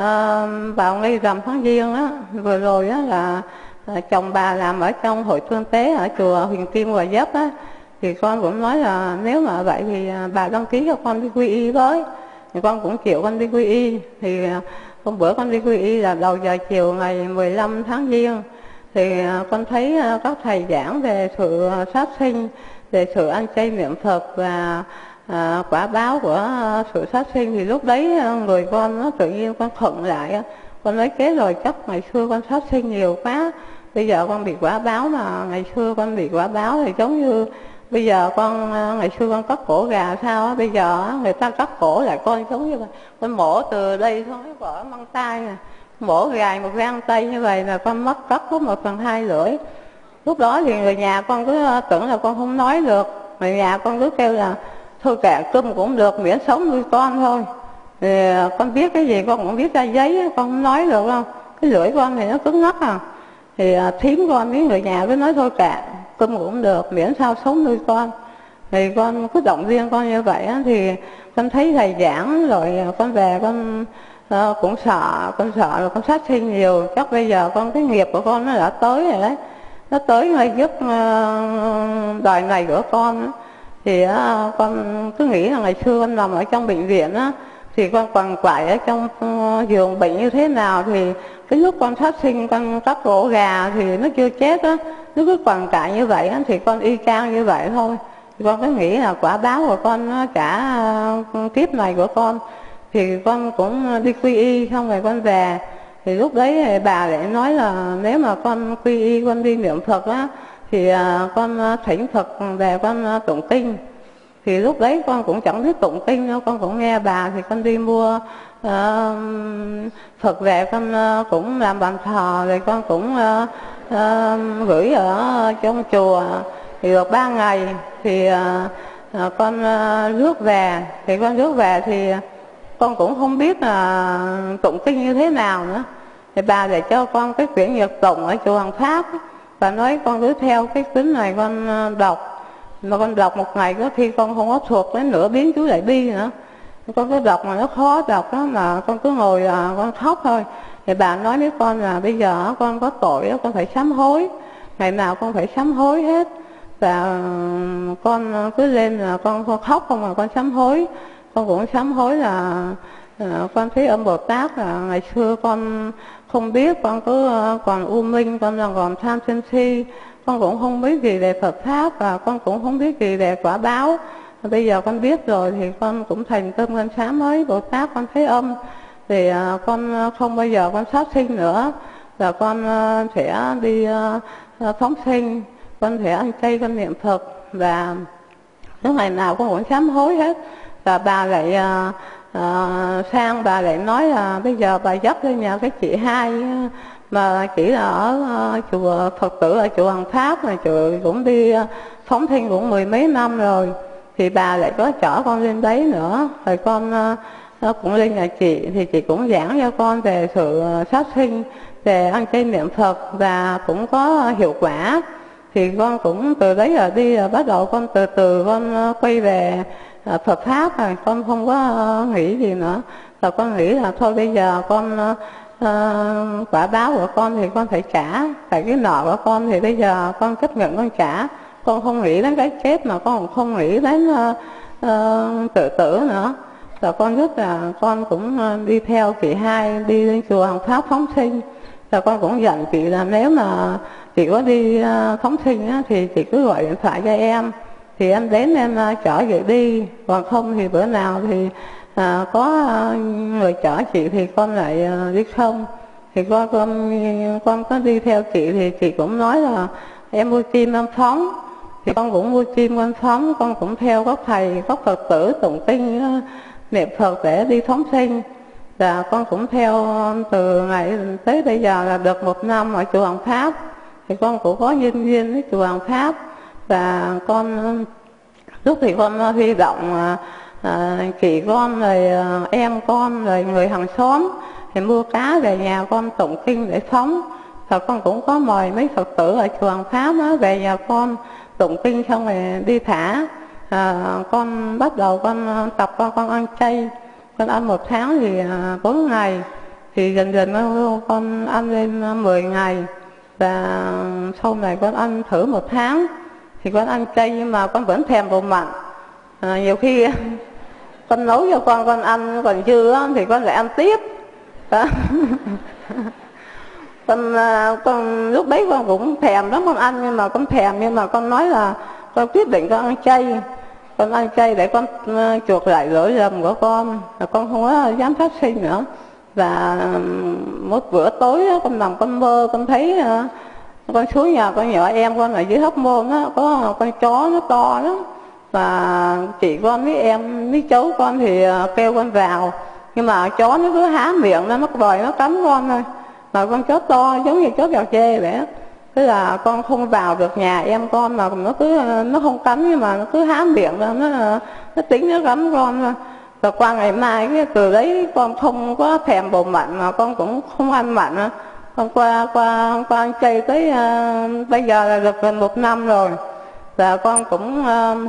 vào ngay rằm tháng Giêng á. Vừa rồi á là chồng bà làm ở trong hội thương tế ở chùa Huyền Kim Gò Vấp á. Thì con cũng nói là nếu mà vậy thì bà đăng ký cho con đi quy y với. Thì con cũng chịu con đi quy y. Thì hôm bữa con đi quy y là đầu giờ chiều ngày 15 tháng Giêng. Thì con thấy các thầy giảng về sự sát sinh, về sự ăn chay niệm Phật và quả báo của sự sát sinh. Thì lúc đấy người con nó tự nhiên con khựng lại. Con nói kế rồi chắc ngày xưa con sát sinh nhiều quá, bây giờ con bị quả báo, mà ngày xưa con bị quả báo thì giống như bây giờ con ngày xưa con cắt cổ gà sao á, bây giờ người ta cắt cổ lại con giống như vậy, con mổ từ đây xuống cái vỏ mang tay nè, mổ gài một gang tay như vậy là con mất cắt có 1/2 lưỡi. Lúc đó thì người nhà con cứ tưởng là con không nói được, người nhà con cứ kêu là thôi kệ, câm cũng được, miễn sống nuôi con thôi. Thì con biết cái gì con cũng viết ra giấy, con không nói được đâu, cái lưỡi con thì nó cứng ngắc à. Thì thím con với người nhà cứ nói thôi kệ, câm cũng được, miễn sao sống nuôi con. Thì con cứ động viên con như vậy á, thì con thấy thầy giảng rồi con về con cũng sợ, con sợ là con sát sinh nhiều. Chắc bây giờ con cái nghiệp của con nó đã tới rồi đấy, nó tới ngay giúp đời này của con á. Thì con cứ nghĩ là ngày xưa con nằm ở trong bệnh viện á, thì con quằn quại ở trong giường bệnh như thế nào, thì cái lúc con sát sinh con cắt cổ gà thì nó chưa chết á, nó cứ quằn quại như vậy á, thì con y chang như vậy thôi. Thì con cứ nghĩ là quả báo của con nó trả kiếp này của con. Thì con cũng đi quy y xong rồi con về. Thì lúc đấy thì bà lại nói là nếu mà con quy y, con đi niệm Phật á, thì con thỉnh Phật về con tụng kinh. Thì lúc đấy con cũng chẳng biết tụng kinh đâu, con cũng nghe bà, thì con đi mua Phật về, con cũng làm bàn thờ, rồi con cũng gửi ở trong chùa. Thì được 3 ngày thì con rước về. Thì con rước về thì con cũng không biết là tụng kinh như thế nào nữa. Thì bà để cho con cái quyển Nhật tụng ở chùa Hoàng Pháp. Bà nói con cứ theo cái cuốn này con đọc. Mà con đọc một ngày có khi con không có thuộc đến nửa biến chú Đại Bi nữa. Con cứ đọc mà nó khó đọc đó, mà con cứ ngồi con khóc thôi. Thì bà nói với con là bây giờ con có tội đó, con phải sám hối. Ngày nào con phải sám hối hết. Và con cứ lên là con khóc không mà con sám hối. Con cũng sám hối là con thấy Âm Bồ Tát là ngày xưa con không biết, con cứ còn u minh, con còn tham sân si, con cũng không biết gì về Phật Pháp, và con cũng không biết gì về quả báo. Bây giờ con biết rồi thì con cũng thành tâm con sám hối Bồ Tát, con thấy âm. Thì con không bao giờ con sát sinh nữa, và con sẽ đi phóng sinh, con sẽ ăn chay, con niệm Phật, và lúc ngày nào con cũng sám hối hết. Và bà lại sang bà lại nói là bây giờ bà dắt lên nhà cái chị hai mà chỉ là ở chùa Phật tử ở chùa Hoàng Pháp, mà chùa cũng đi phóng sinh cũng 10 mấy năm rồi. Thì bà lại có chở con lên đấy nữa. Rồi con cũng lên nhà chị, thì chị cũng giảng cho con về sự sát sinh, về ăn chay niệm Phật, và cũng có hiệu quả. Thì con cũng từ đấy rồi đi bắt đầu con từ từ con quay về Phật Pháp rồi, con không có nghĩ gì nữa. Rồi con nghĩ là thôi bây giờ con quả báo của con thì con phải trả, tại cái nợ của con thì bây giờ con chấp nhận con trả. Con không nghĩ đến cái chết, mà con cũng không nghĩ đến tự tử nữa. Rồi con rất là con cũng đi theo chị hai đi lên chùa Hoàng Pháp phóng sinh. Rồi con cũng dặn chị là nếu mà chị có đi phóng sinh á, thì chị cứ gọi điện thoại cho em, thì em đến em chở chị đi. Còn không thì bữa nào thì có người chở chị thì con lại đi không. Thì con có đi theo chị, thì chị cũng nói là em mua chim em phóng. Thì con cũng mua chim con phóng, con cũng theo các thầy, các Phật tử tụng kinh niệm Phật để đi phóng sinh. Và con cũng theo từ ngày tới bây giờ là được 1 năm ở chùa Hoàng Pháp. Thì con cũng có nhân duyên với chùa Hoàng Pháp. Và con lúc thì con huy động chị con rồi em con rồi người hàng xóm thì mua cá về nhà con tụng kinh để phóng. Rồi con cũng có mời mấy Phật tử ở chùa Hoàng Pháp đó về nhà con tụng kinh xong rồi đi thả. Con bắt đầu con tập con ăn chay. Con ăn 1 tháng thì 4 ngày. Thì dần dần con ăn lên 10 ngày. Và sau này con ăn thử 1 tháng. Thì con ăn chay nhưng mà con vẫn thèm đồ mặn. Nhiều khi con nấu cho con ăn còn dư á, thì con lại ăn tiếp. Con lúc đấy con cũng thèm lắm, con ăn nhưng mà con thèm, nhưng mà con nói là con quyết định con ăn chay. Con ăn chay để con chuộc lại lỗi lầm của con, con không có dám phát sinh nữa. Và một bữa tối con nằm con mơ, con thấy Con xuống nhà con nhỏ em con ở dưới Hóc Môn á, có con chó nó to lắm, và chị con với em với cháu con thì kêu con vào, nhưng mà chó nó cứ há miệng nó bòi nó cắn con thôi, mà con chó to giống như chó bèo chê vậy á. Thế là con không vào được nhà em con, mà nó không cắn, nhưng mà nó cứ há miệng ra, nó tính nó cắn con thôi. Và qua ngày mai cái từ đấy con không có thèm bột mặn, mà con cũng không ăn mặn nữa. Con qua ăn chay tới bây giờ là được gần 1 năm rồi. Và con cũng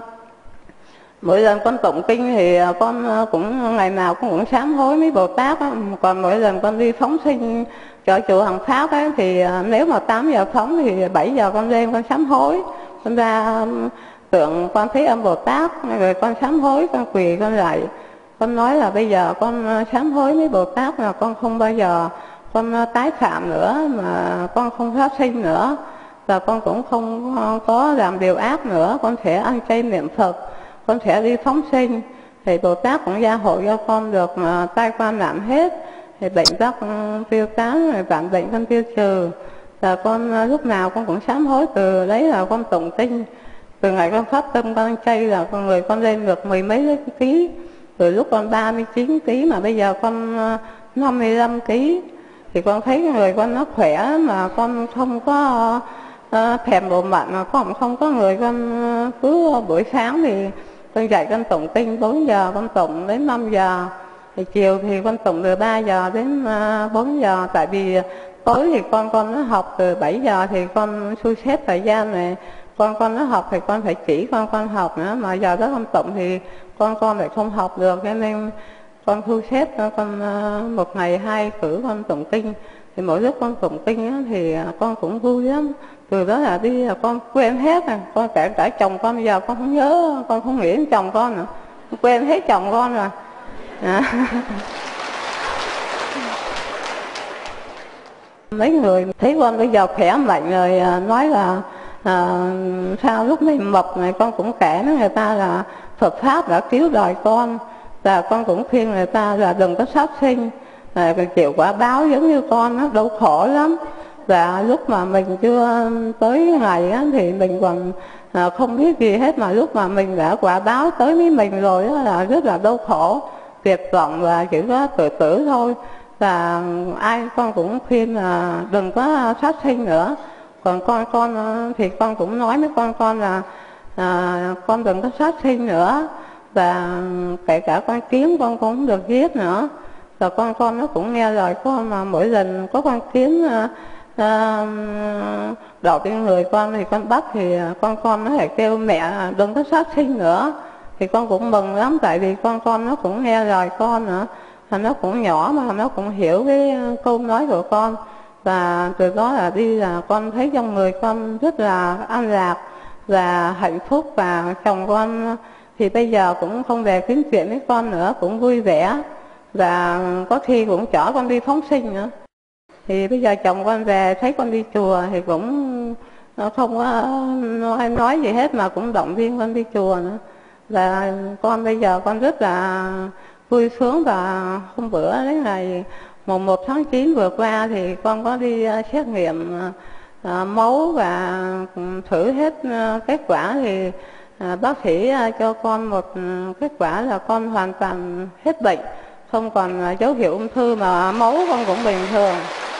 mỗi lần con tụng kinh thì con cũng ngày nào cũng sám hối với Bồ Tát á. Còn mỗi lần con đi phóng sinh cho chùa Hằng Pháp ấy, thì nếu mà 8 giờ phóng thì 7 giờ con lên con sám hối, con ra tượng Quan Thế Âm Bồ Tát, rồi con sám hối, con quỳ con lạy, con nói là bây giờ con sám hối với Bồ Tát là con không bao giờ con tái phạm nữa, mà con không phát sinh nữa, và con cũng không có làm điều ác nữa, con sẽ ăn chay niệm Phật, con sẽ đi phóng sinh. Thì Bồ Tát cũng gia hộ cho con được tai qua nạn hết, thì bệnh tắc tiêu tán, rồi vạn bệnh con tiêu trừ. Và con lúc nào con cũng sám hối, từ đấy là con tụng kinh. Từ ngày con phát tâm con ăn chay là con người con lên được 10 mấy ký, từ lúc con 39 ký mà bây giờ con 55 ký. Thì con thấy người con nó khỏe, mà con không có thèm đồ mặn, mà con không có người con cứ buổi sáng thì con dậy con tụng kinh 4 giờ, con tụng đến 5 giờ. Thì chiều thì con tụng từ 3 giờ đến 4 giờ. Tại vì tối thì con nó học từ 7 giờ thì con xui xếp thời gian này. Con nó học thì con phải chỉ con học nữa, mà giờ đó con tụng thì con lại không học được, cho nên con thu xếp con một ngày 2 cử con tụng kinh. Thì mỗi lúc con tụng kinh á, thì con cũng vui lắm. Từ đó là đi là con quên hết rồi. Con cả chồng con giờ con không nhớ, con không nghĩ đến chồng con nữa, quên hết chồng con rồi. Mấy người thấy con bây giờ khỏe mạnh rồi nói là sao lúc mình mập này, con cũng kể với người ta là Phật Pháp đã cứu đời con. Và con cũng khuyên người ta là đừng có sát sinh, chịu quả báo giống như con, nó đau khổ lắm. Và lúc mà mình chưa tới ngày á, thì mình còn không biết gì hết, mà lúc mà mình đã quả báo tới với mình rồi đó là rất là đau khổ, tuyệt vọng và chỉ có tự tử thôi. Và ai con cũng khuyên là đừng có sát sinh nữa. Còn con thì con cũng nói với con là con đừng có sát sinh nữa, và kể cả con kiến con cũng không được giết nữa. Và con nó cũng nghe lời con, mà mỗi lần có con kiến đậu trên người con thì con bắt, thì con nó lại kêu mẹ đừng có sát sinh nữa. Thì con cũng mừng lắm, tại vì con nó cũng nghe lời con nữa, nó cũng nhỏ mà nó cũng hiểu cái câu nói của con. Và từ đó là đi là con thấy trong người con rất là an lạc và hạnh phúc. Và chồng con thì bây giờ cũng không về kiếm chuyện với con nữa, cũng vui vẻ, và có khi cũng chở con đi phóng sinh nữa. Thì bây giờ chồng con về thấy con đi chùa thì cũng không có nói gì hết, mà cũng động viên con đi chùa nữa. Và con bây giờ con rất là vui sướng. Và hôm bữa đến ngày mùng 1 tháng 9 vừa qua thì con có đi xét nghiệm máu và thử hết kết quả, thì bác sĩ cho con một kết quả là con hoàn toàn hết bệnh, không còn dấu hiệu ung thư, mà máu con cũng bình thường.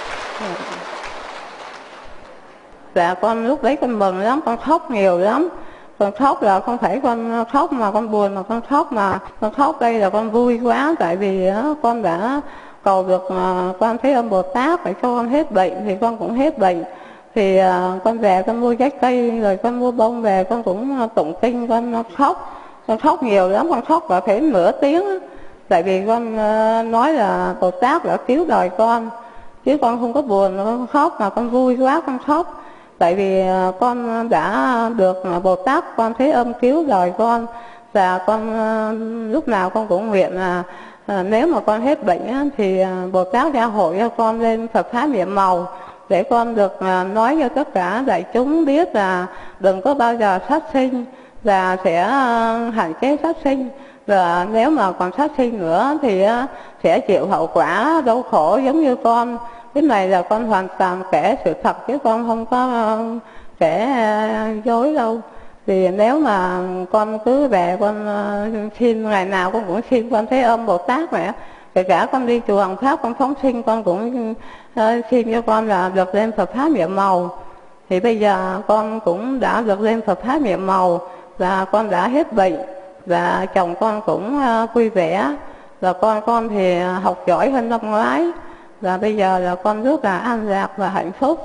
Dạ con lúc đấy con mừng lắm, con khóc nhiều lắm. Con khóc là không phải con khóc mà con buồn, mà con khóc mà con khóc đây là con vui quá. Tại vì con đã cầu được Quan Thế Âm Bồ Tát phải cho con hết bệnh, thì con cũng hết bệnh. Thì con về con mua trái cây rồi con mua bông về, con cũng tụng kinh, con khóc nhiều lắm, con khóc cả phải nửa tiếng. Tại vì con nói là Bồ Tát đã cứu đời con, chứ con không có buồn mà con khóc, mà con vui quá con khóc. Tại vì con đã được Bồ Tát Quan Thế Âm cứu đời con. Và con lúc nào con cũng nguyện là nếu mà con hết bệnh á, thì Bồ Tát gia hộ cho con lên Phật Pháp nhiệm màu, để con được nói cho tất cả đại chúng biết là đừng có bao giờ sát sinh, và sẽ hạn chế sát sinh. Và nếu mà còn sát sinh nữa thì sẽ chịu hậu quả đau khổ giống như con. cái này là con hoàn toàn kể sự thật chứ con không có kể dối đâu. Thì nếu mà con cứ về con xin, ngày nào con cũng xin Quan Thế Âm Bồ Tát này, kể cả con đi chùa Hoàng Pháp con phóng sinh con cũng xin cho con là được lên Phật Pháp nhiệm màu. Thì bây giờ con cũng đã được lên Phật Pháp nhiệm màu, và con đã hết bệnh, và chồng con cũng vui vẻ, và con thì học giỏi hơn năm ngoái, và bây giờ là con rất là an lạc và hạnh phúc.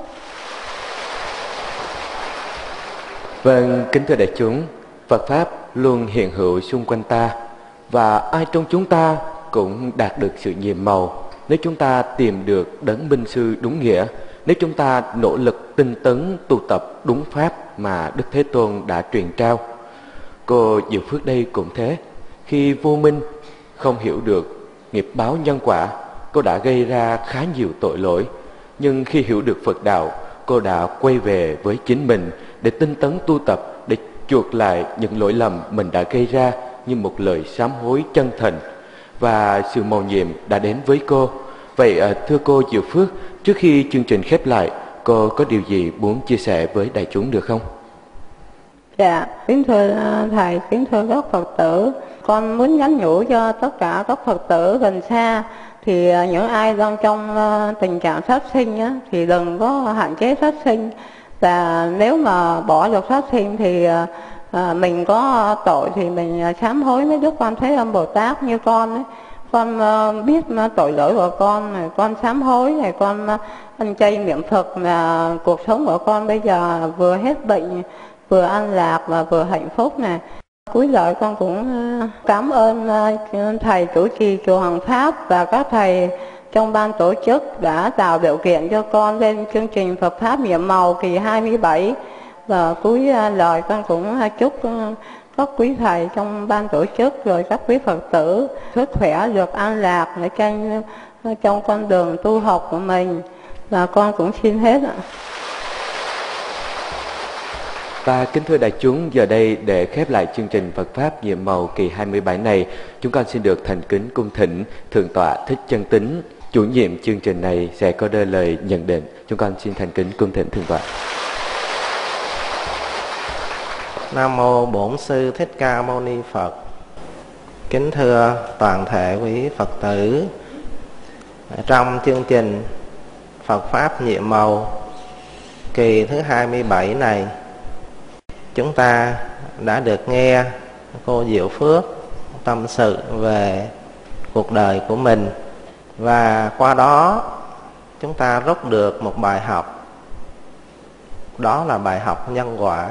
Vâng, kính thưa đại chúng, Phật Pháp luôn hiện hữu xung quanh ta, và ai trong chúng ta cũng đạt được sự nhiệm màu nếu chúng ta tìm được đấng minh sư đúng nghĩa, nếu chúng ta nỗ lực tinh tấn tu tập đúng pháp mà Đức Thế Tôn đã truyền trao. Cô Diệu Phước đây cũng thế. Khi vô minh, không hiểu được nghiệp báo nhân quả, cô đã gây ra khá nhiều tội lỗi. Nhưng khi hiểu được Phật Đạo, cô đã quay về với chính mình để tinh tấn tu tập, để chuộc lại những lỗi lầm mình đã gây ra như một lời sám hối chân thành. Và sự mầu nhiệm đã đến với cô. Vậy thưa cô Diệu Phước, trước khi chương trình khép lại, cô có điều gì muốn chia sẻ với đại chúng được không? Dạ, kính thưa Thầy, kính thưa các Phật tử, con muốn nhắn nhủ cho tất cả các Phật tử gần xa, thì những ai đang trong tình trạng sát sinh á, thì đừng có hạn chế sát sinh. Và nếu mà bỏ được sát sinh thì mình có tội thì mình sám hối với Đức Quan Thế Âm Bồ Tát. Như con ấy, con biết tội lỗi của con này, con sám hối này, con ăn chay niệm Phật, là cuộc sống của con bây giờ vừa hết bệnh, vừa an lạc và vừa hạnh phúc này. Cuối lời con cũng cảm ơn thầy chủ trì chùa Hoàng Pháp và các thầy trong ban tổ chức đã tạo điều kiện cho con lên chương trình Phật Pháp nhiệm màu kỳ 27. Và cuối lời con cũng chúc các quý thầy trong ban tổ chức rồi các quý Phật tử sức khỏe, được an lạc để trong con đường tu học của mình. Và con cũng xin hết ạ. Và kính thưa đại chúng, giờ đây để khép lại chương trình Phật Pháp nhiệm màu kỳ 27 này, chúng con xin được thành kính cung thỉnh Thượng tọa Thích Chân Tín, chủ nhiệm chương trình này sẽ có đôi lời nhận định. Chúng con xin thành kính cung thỉnh Thượng tọa. Nam mô Bổn Sư Thích Ca Mâu Ni Phật. Kính thưa toàn thể quý Phật tử, trong chương trình Phật Pháp nhiệm màu kỳ thứ 27 này, chúng ta đã được nghe cô Diệu Phước tâm sự về cuộc đời của mình, và qua đó chúng ta rút được một bài học, đó là bài học nhân quả.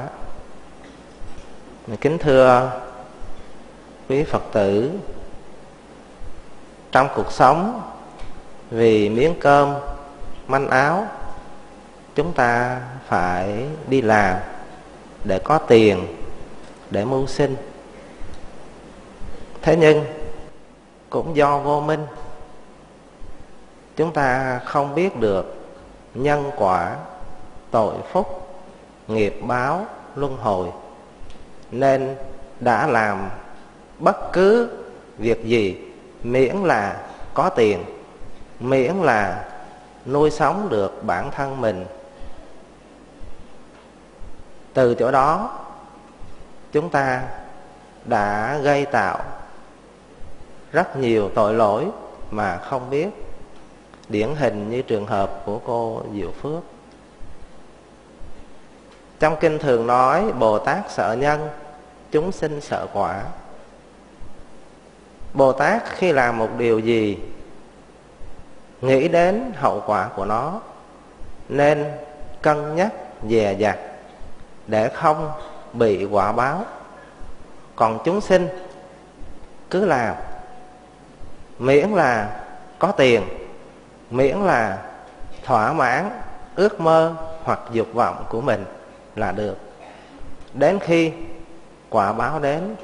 Kính thưa quý Phật tử, trong cuộc sống vì miếng cơm manh áo, chúng ta phải đi làm để có tiền để mưu sinh. Thế nhưng cũng do vô minh, chúng ta không biết được nhân quả, tội phúc, nghiệp báo, luân hồi, nên đã làm bất cứ việc gì miễn là có tiền, miễn là nuôi sống được bản thân mình. Từ chỗ đó chúng ta đã gây tạo rất nhiều tội lỗi mà không biết. Điển hình như trường hợp của cô Diệu Phước. Trong kinh thường nói Bồ Tát sợ nhân, chúng sinh sợ quả. Bồ Tát khi làm một điều gì nghĩ đến hậu quả của nó, nên cân nhắc dè dặt để không bị quả báo. Còn chúng sinh cứ làm miễn là có tiền, miễn là thỏa mãn ước mơ hoặc dục vọng của mình là được. Đến khi quả báo đến,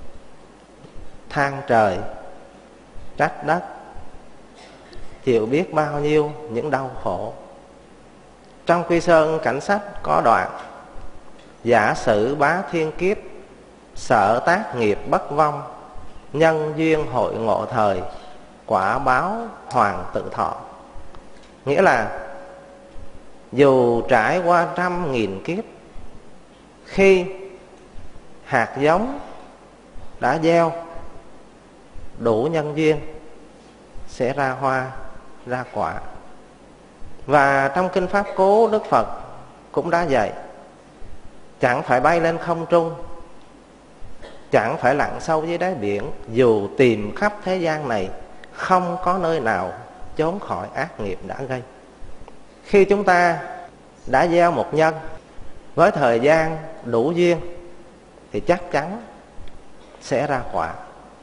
than trời trách đất, chịu biết bao nhiêu những đau khổ. Trong Quy Sơn Cảnh Sách có đoạn: giả sử bá thiên kiếp, sở tác nghiệp bất vong, nhân duyên hội ngộ thời, quả báo hoàng tự thọ. Nghĩa là dù trải qua 100.000 kiếp, khi hạt giống đã gieo đủ nhân duyên sẽ ra hoa, ra quả. Và trong Kinh Pháp Cú, Đức Phật cũng đã dạy, chẳng phải bay lên không trung, chẳng phải lặn sâu dưới đáy biển, dù tìm khắp thế gian này, không có nơi nào trốn khỏi ác nghiệp đã gây. Khi chúng ta đã gieo một nhân, với thời gian đủ duyên thì chắc chắn sẽ ra quả.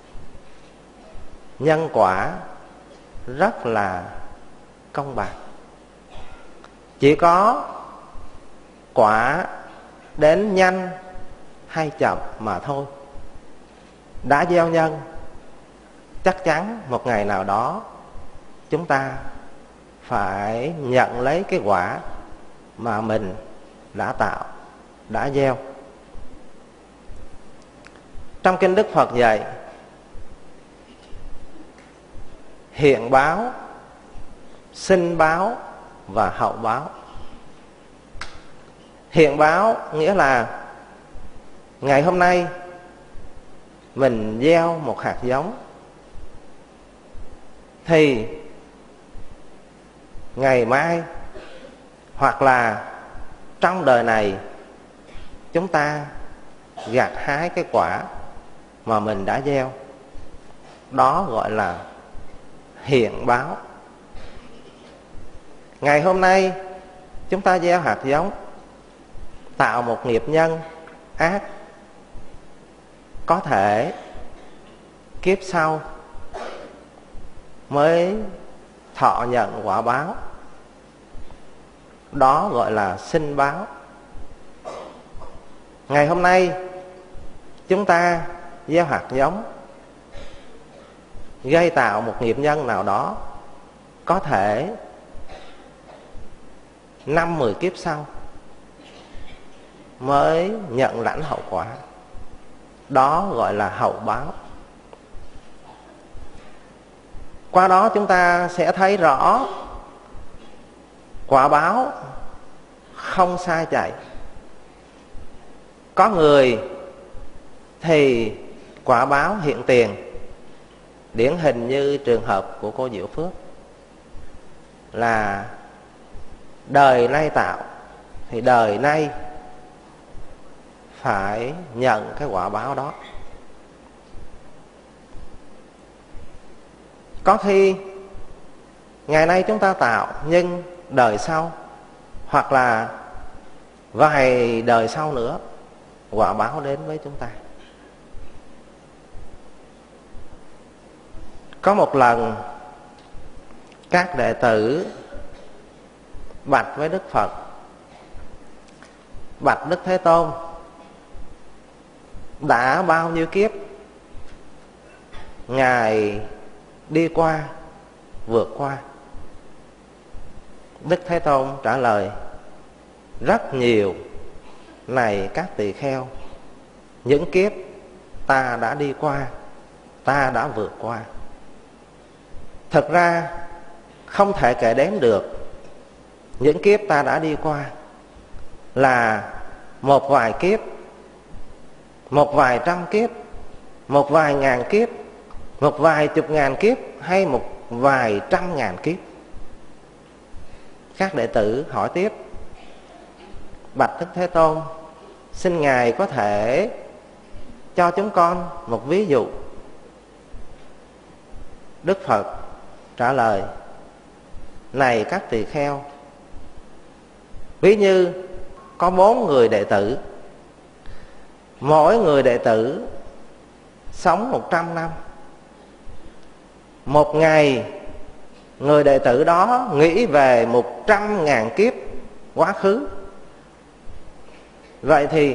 Nhân quả rất là công bằng. Chỉ có quả đến nhanh hay chậm mà thôi. Đã gieo nhân, chắc chắn một ngày nào đó chúng ta phải nhận lấy cái quả mà mình đã tạo, đã gieo. Trong Kinh Đức Phật dạy, hiện báo, sinh báo và hậu báo. Hiện báo nghĩa là ngày hôm nay mình gieo một hạt giống, thì ngày mai hoặc là trong đời này chúng ta gặt hái cái quả mà mình đã gieo. Đó gọi là hiện báo. Ngày hôm nay chúng ta gieo hạt giống, tạo một nghiệp nhân ác, có thể kiếp sau mới thọ nhận quả báo. Đó gọi là sinh báo. Ngày hôm nay chúng ta gieo hạt giống, gây tạo một nghiệp nhân nào đó, có thể 5-10 kiếp sau mới nhận lãnh hậu quả. Đó gọi là hậu báo. Qua đó chúng ta sẽ thấy rõ quả báo không sai chạy. Có người thì quả báo hiện tiền, điển hình như trường hợp của cô Diệu Phước, là đời nay tạo thì đời nay phải nhận cái quả báo đó. Có khi ngày nay chúng ta tạo, nhưng đời sau hoặc là vài đời sau nữa quả báo đến với chúng ta. Có một lần các đệ tử bạch với Đức Phật, bạch Đức Thế Tôn, đã bao nhiêu kiếp Ngài đi qua, vượt qua? Đức Thế Tôn trả lời, rất nhiều. Này các tỳ kheo, những kiếp ta đã đi qua, ta đã vượt qua. Thật ra không thể kể đếm được những kiếp ta đã đi qua, là một vài kiếp, một vài trăm kiếp, một vài ngàn kiếp, một vài chục ngàn kiếp, hay một vài trăm ngàn kiếp. Các đệ tử hỏi tiếp, bạch Đức Thế Tôn, xin Ngài có thể cho chúng con một ví dụ. Đức Phật trả lời, này các tỳ kheo, ví như có 4 người đệ tử, mỗi người đệ tử sống 100 năm. Một ngày người đệ tử đó nghĩ về 100.000 kiếp quá khứ. Vậy thì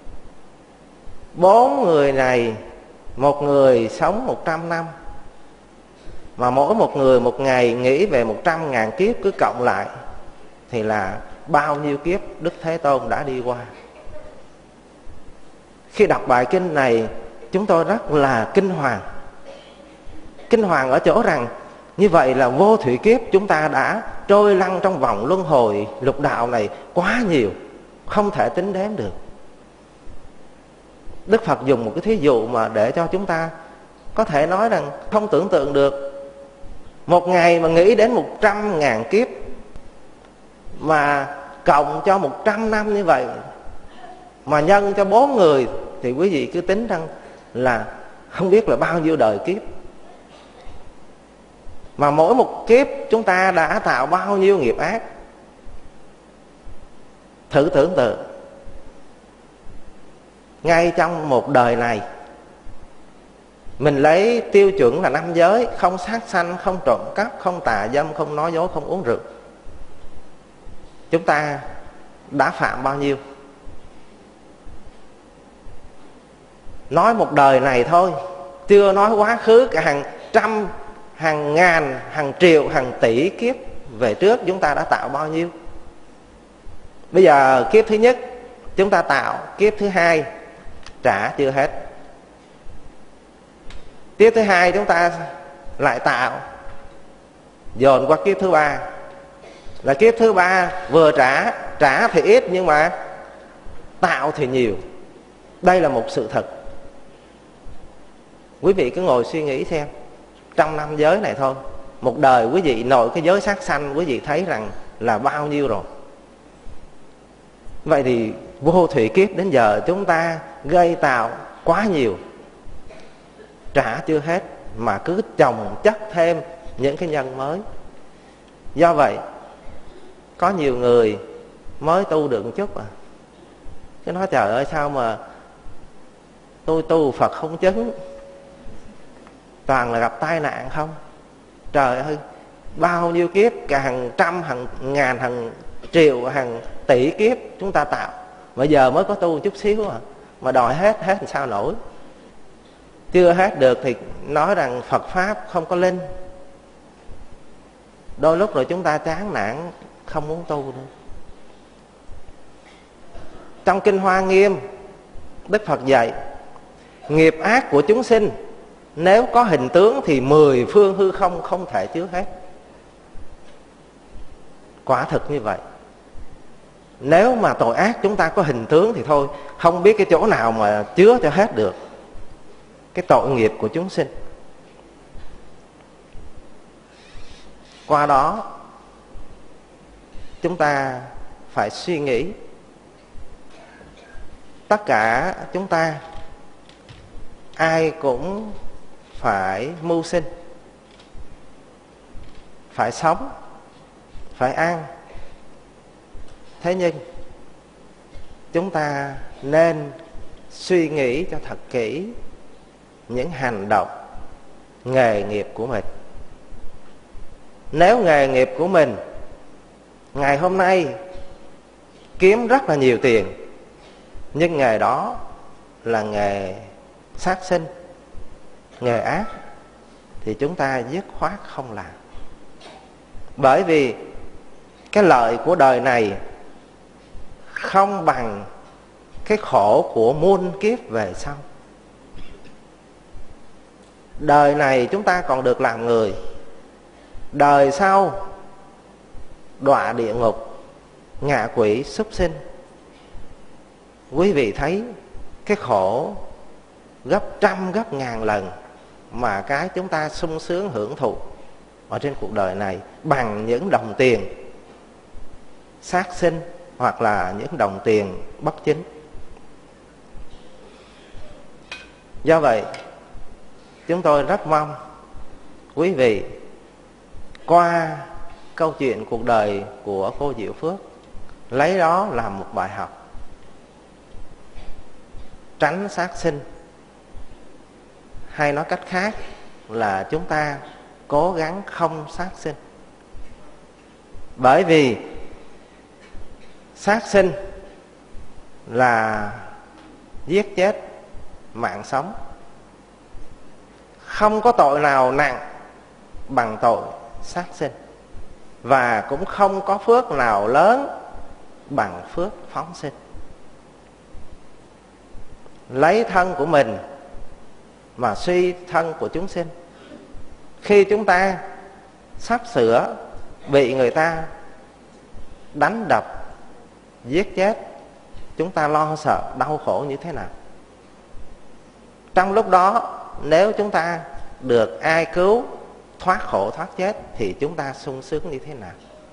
4 người này, một người sống 100 năm, mà mỗi một người một ngày nghĩ về 100.000 kiếp, cứ cộng lại thì là bao nhiêu kiếp Đức Thế Tôn đã đi qua. Khi đọc bài kinh này, chúng tôi rất là kinh hoàng. Kinh hoàng ở chỗ rằng Như vậy là vô thủy kiếp chúng ta đã trôi lăn trong vòng luân hồi lục đạo này quá nhiều, không thể tính đếm được. Đức Phật dùng một cái thí dụ mà để cho chúng ta có thể nói rằng không tưởng tượng được. Một ngày mà nghĩ đến 100.000 kiếp, mà cộng cho 100 năm như vậy, mà nhân cho 4 người, thì quý vị cứ tính rằng là không biết là bao nhiêu đời kiếp. Mà mỗi một kiếp chúng ta đã tạo bao nhiêu nghiệp ác. Thử tưởng tượng, ngay trong một đời này, mình lấy tiêu chuẩn là 5 giới: không sát sanh, không trộm cắp, không tà dâm, không nói dối, không uống rượu. Chúng ta đã phạm bao nhiêu? Nói một đời này thôi, chưa nói quá khứ cả hàng trăm, hàng ngàn, hàng triệu, hàng tỷ kiếp về trước chúng ta đã tạo bao nhiêu. Bây giờ kiếp thứ nhất chúng ta tạo, kiếp thứ hai trả chưa hết, kiếp thứ hai chúng ta lại tạo, dồn qua kiếp thứ ba. Là kiếp thứ ba vừa trả thì ít nhưng mà tạo thì nhiều. Đây là một sự thật. Quý vị cứ ngồi suy nghĩ xem, trong 5 giới này thôi, một đời quý vị nội cái giới sát sanh, quý vị thấy rằng là bao nhiêu rồi. Vậy thì vô thủy kiếp đến giờ chúng ta gây tạo quá nhiều, trả chưa hết, mà cứ chồng chất thêm những cái nhân mới. Do vậy có nhiều người mới tu được một chút chứ nói trời ơi sao mà tôi tu Phật không chứng, toàn là gặp tai nạn không. Trời ơi, bao nhiêu kiếp, cả hàng trăm, hàng ngàn, hàng triệu, hàng tỷ kiếp chúng ta tạo, bây giờ mới có tu một chút xíu mà đòi hết làm sao nổi. Chưa hết được thì nói rằng Phật Pháp không có linh. Đôi lúc rồi chúng ta chán nản không muốn tu nữa. Trong Kinh Hoa Nghiêm, Đức Phật dạy nghiệp ác của chúng sinh nếu có hình tướng thì 10 phương hư không không thể chứa hết. Quả thực như vậy. Nếu mà tội ác chúng ta có hình tướng thì thôi, không biết cái chỗ nào mà chứa cho hết được cái tội nghiệp của chúng sinh. Qua đó chúng ta phải suy nghĩ, tất cả chúng ta ai cũng phải mưu sinh, phải sống, phải ăn. Thế nhưng chúng ta nên suy nghĩ cho thật kỹ những hành động, nghề nghiệp của mình. Nếu nghề nghiệp của mình ngày hôm nay kiếm rất là nhiều tiền, nhưng nghề đó là nghề sát sinh, nghề ác, thì chúng ta dứt khoát không làm. Bởi vì cái lợi của đời này không bằng cái khổ của muôn kiếp về sau. Đời này chúng ta còn được làm người, đời sau đọa địa ngục, ngạ quỷ, súc sinh. Quý vị thấy cái khổ gấp trăm, gấp ngàn lần mà cái chúng ta sung sướng hưởng thụ ở trên cuộc đời này bằng những đồng tiền sát sinh hoặc là những đồng tiền bất chính. Do vậy chúng tôi rất mong quý vị qua câu chuyện cuộc đời của cô Diệu Phước lấy đó làm một bài học, tránh sát sinh, hay nói cách khác là chúng ta cố gắng không sát sinh. Bởi vì sát sinh là giết chết mạng sống. Không có tội nào nặng bằng tội sát sinh, và cũng không có phước nào lớn bằng phước phóng sinh. Lấy thân của mình mà suy thân của chúng sinh. Khi chúng ta sắp sửa bị người ta đánh đập, giết chết, chúng ta lo sợ, đau khổ như thế nào? Trong lúc đó, nếu chúng ta được ai cứu, thoát khổ, thoát chết, thì chúng ta sung sướng như thế nào?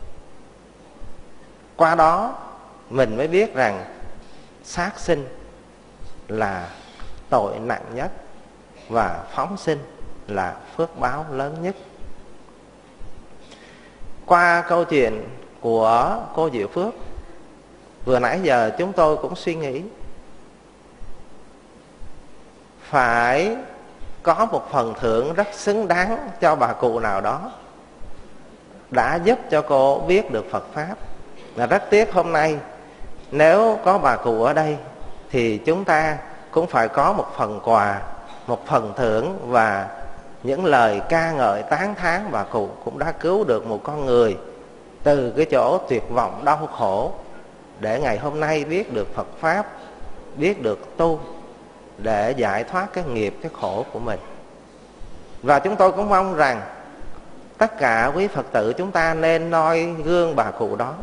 Qua đó, mình mới biết rằng sát sinh là tội nặng nhất và phóng sinh là phước báo lớn nhất. Qua câu chuyện của cô Diệu Phước, vừa nãy giờ chúng tôi cũng suy nghĩ phải có một phần thưởng rất xứng đáng cho bà cụ nào đó đã giúp cho cô biết được Phật Pháp. Là rất tiếc hôm nay nếu có bà cụ ở đây thì chúng ta cũng phải có một phần quà, một phần thưởng và những lời ca ngợi tán thán bà cụ cũng đã cứu được một con người từ cái chỗ tuyệt vọng đau khổ, để ngày hôm nay biết được Phật Pháp, biết được tu để giải thoát cái nghiệp, cái khổ của mình. Và chúng tôi cũng mong rằng tất cả quý Phật tử chúng ta nên noi gương bà cụ đó.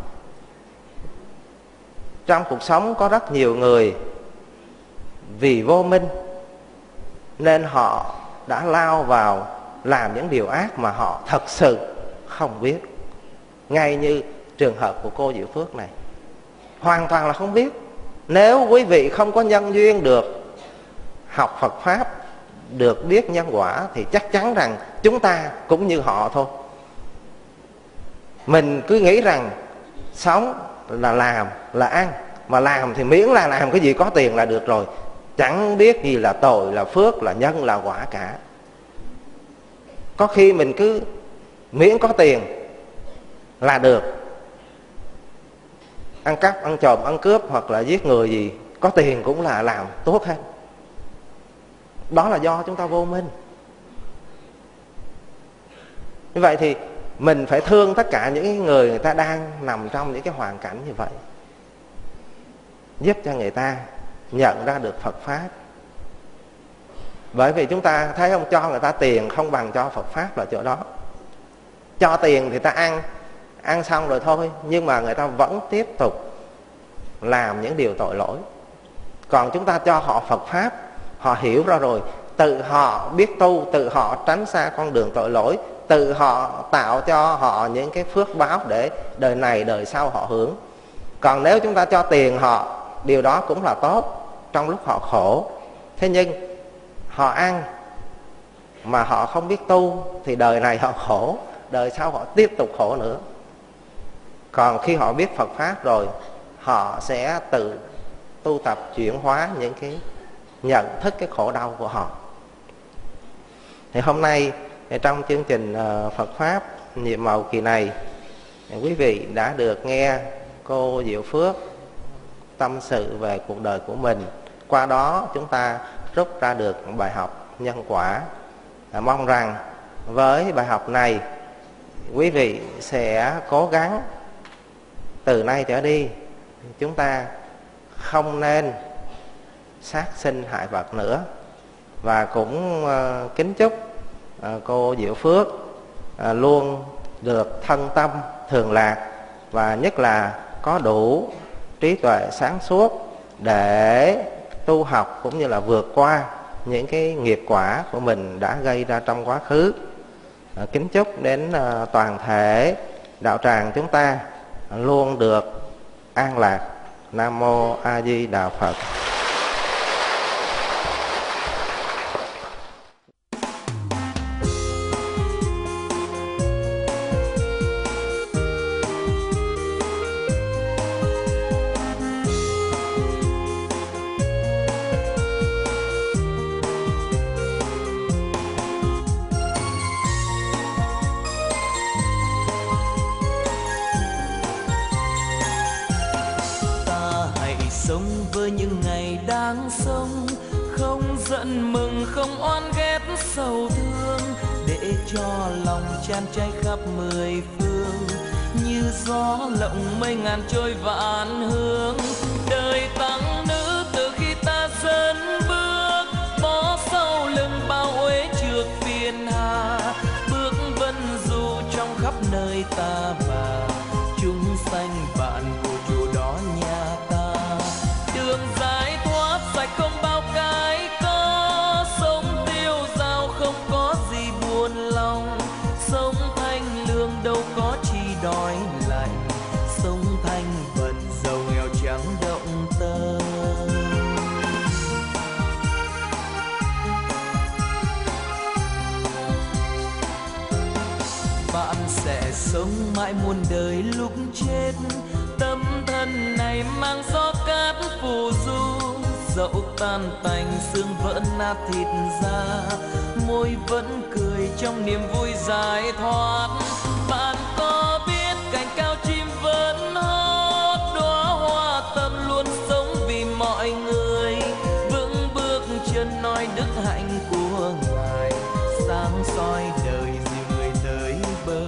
Trong cuộc sống có rất nhiều người vì vô minh nên họ đã lao vào làm những điều ác mà họ thật sự không biết. Ngay như trường hợp của cô Diệu Phước này, hoàn toàn là không biết. Nếu quý vị không có nhân duyên được học Phật Pháp, được biết nhân quả, thì chắc chắn rằng chúng ta cũng như họ thôi. Mình cứ nghĩ rằng sống là làm, là ăn, mà làm thì miễn là làm cái gì có tiền là được rồi, chẳng biết gì là tội, là phước, là nhân, là quả cả. Có khi mình cứ miễn có tiền là được, ăn cắp, ăn trộm, ăn cướp hoặc là giết người gì, có tiền cũng là làm tốt hết. Đó là do chúng ta vô minh. Như vậy thì mình phải thương tất cả những người ta đang nằm trong những cái hoàn cảnh như vậy, giúp cho người ta nhận ra được Phật Pháp. Bởi vì chúng ta thấy không, cho người ta tiền không bằng cho Phật Pháp là chỗ đó. Cho tiền thì ta ăn xong rồi thôi, nhưng mà người ta vẫn tiếp tục làm những điều tội lỗi. Còn chúng ta cho họ Phật Pháp, họ hiểu ra rồi, tự họ biết tu, tự họ tránh xa con đường tội lỗi, tự họ tạo cho họ những cái phước báo để đời này đời sau họ hưởng. Còn nếu chúng ta cho tiền họ, điều đó cũng là tốt trong lúc họ khổ. Thế nhưng họ ăn mà họ không biết tu thì đời này họ khổ, đời sau họ tiếp tục khổ nữa. Còn khi họ biết Phật Pháp rồi, họ sẽ tự tu tập chuyển hóa những cái nhận thức cái khổ đau của họ. Thì hôm nay trong chương trình Phật Pháp nhiệm màu kỳ này, quý vị đã được nghe cô Diệu Phước tâm sự về cuộc đời của mình. Qua đó chúng ta rút ra được bài học nhân quả. Mong rằng với bài học này, quý vị sẽ cố gắng từ nay trở đi chúng ta không nên sát sinh hại vật nữa. Và cũng kính chúc cô Diệu Phước luôn được thân tâm thường lạc, và nhất là có đủ trí tuệ sáng suốt để tu học cũng như là vượt qua những cái nghiệp quả của mình đã gây ra trong quá khứ. Kính chúc đến toàn thể đạo tràng chúng ta luôn được an lạc. Nam Mô A Di Đà Phật. Sầu thương để cho lòng chan cháy khắp mười phương, như gió lộng mây ngàn trôi vạn hướng. Đời tăng nữ từ khi ta dẫn bước, bỏ sau lưng bao uế trượt phiền hà, bước vân du trong nơi ta bà, chúng sanh bạn của chùa đó nhà ta. Đường giải thoát sạch không bao cái có, sống tiêu dao không có gì buồn lòng, sống thanh lương đâu có chi đói lạnh, sống thanh bần giàu nghèo chẳng động tâm. Bạn sẽ sống mãi muôn đời lúc chết, tâm thân này mang gió cát phù du, dẫu tan tành xương vỡ nát thịt da, môi vẫn cười trong niềm vui giải thoát. Bạn có biết cành cao chim vẫn hót, đóa hoa tâm luôn sống vì mọi người, vững bước chân nói đức hạnh của Ngài, sáng soi đời dìu người tới bờ.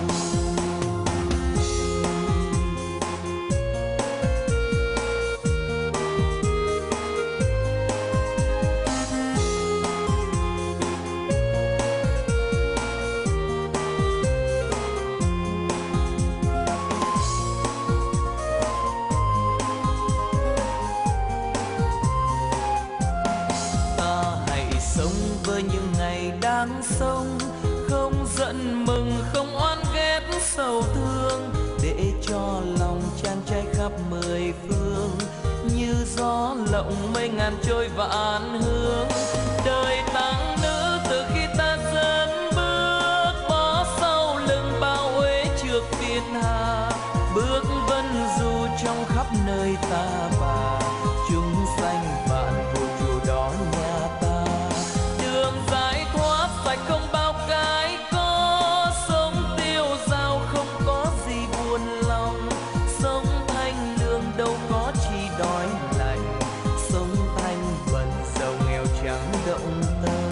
Với những ngày đang sống, không giận mừng không oán ghét sầu thương, để cho lòng chan chai khắp mười phương, như gió lộng mây ngàn trôi vạn hướng. Đời tăng nữ từ khi ta dẫn bước, bỏ sau lưng bao uế trượt phiền hà, bước vân du trong khắp nơi ta bà, chúng sanh bạn của chùa đó nhà ta. Đường giải thoát sạch không bao cái có, sống tiêu dao không có gì buồn lòng, sống thanh lương đâu có chi đói lạnh, sống thanh bần giàu nghèo chẳng động tâm.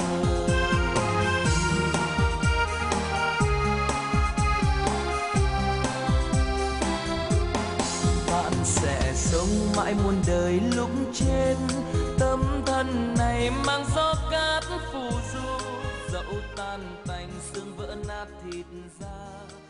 Bạn sẽ sống mãi muôn đời lúc chết, tâm thân này mang gió cát phù du, dẫu tan tành xương vỡ nát thịt da.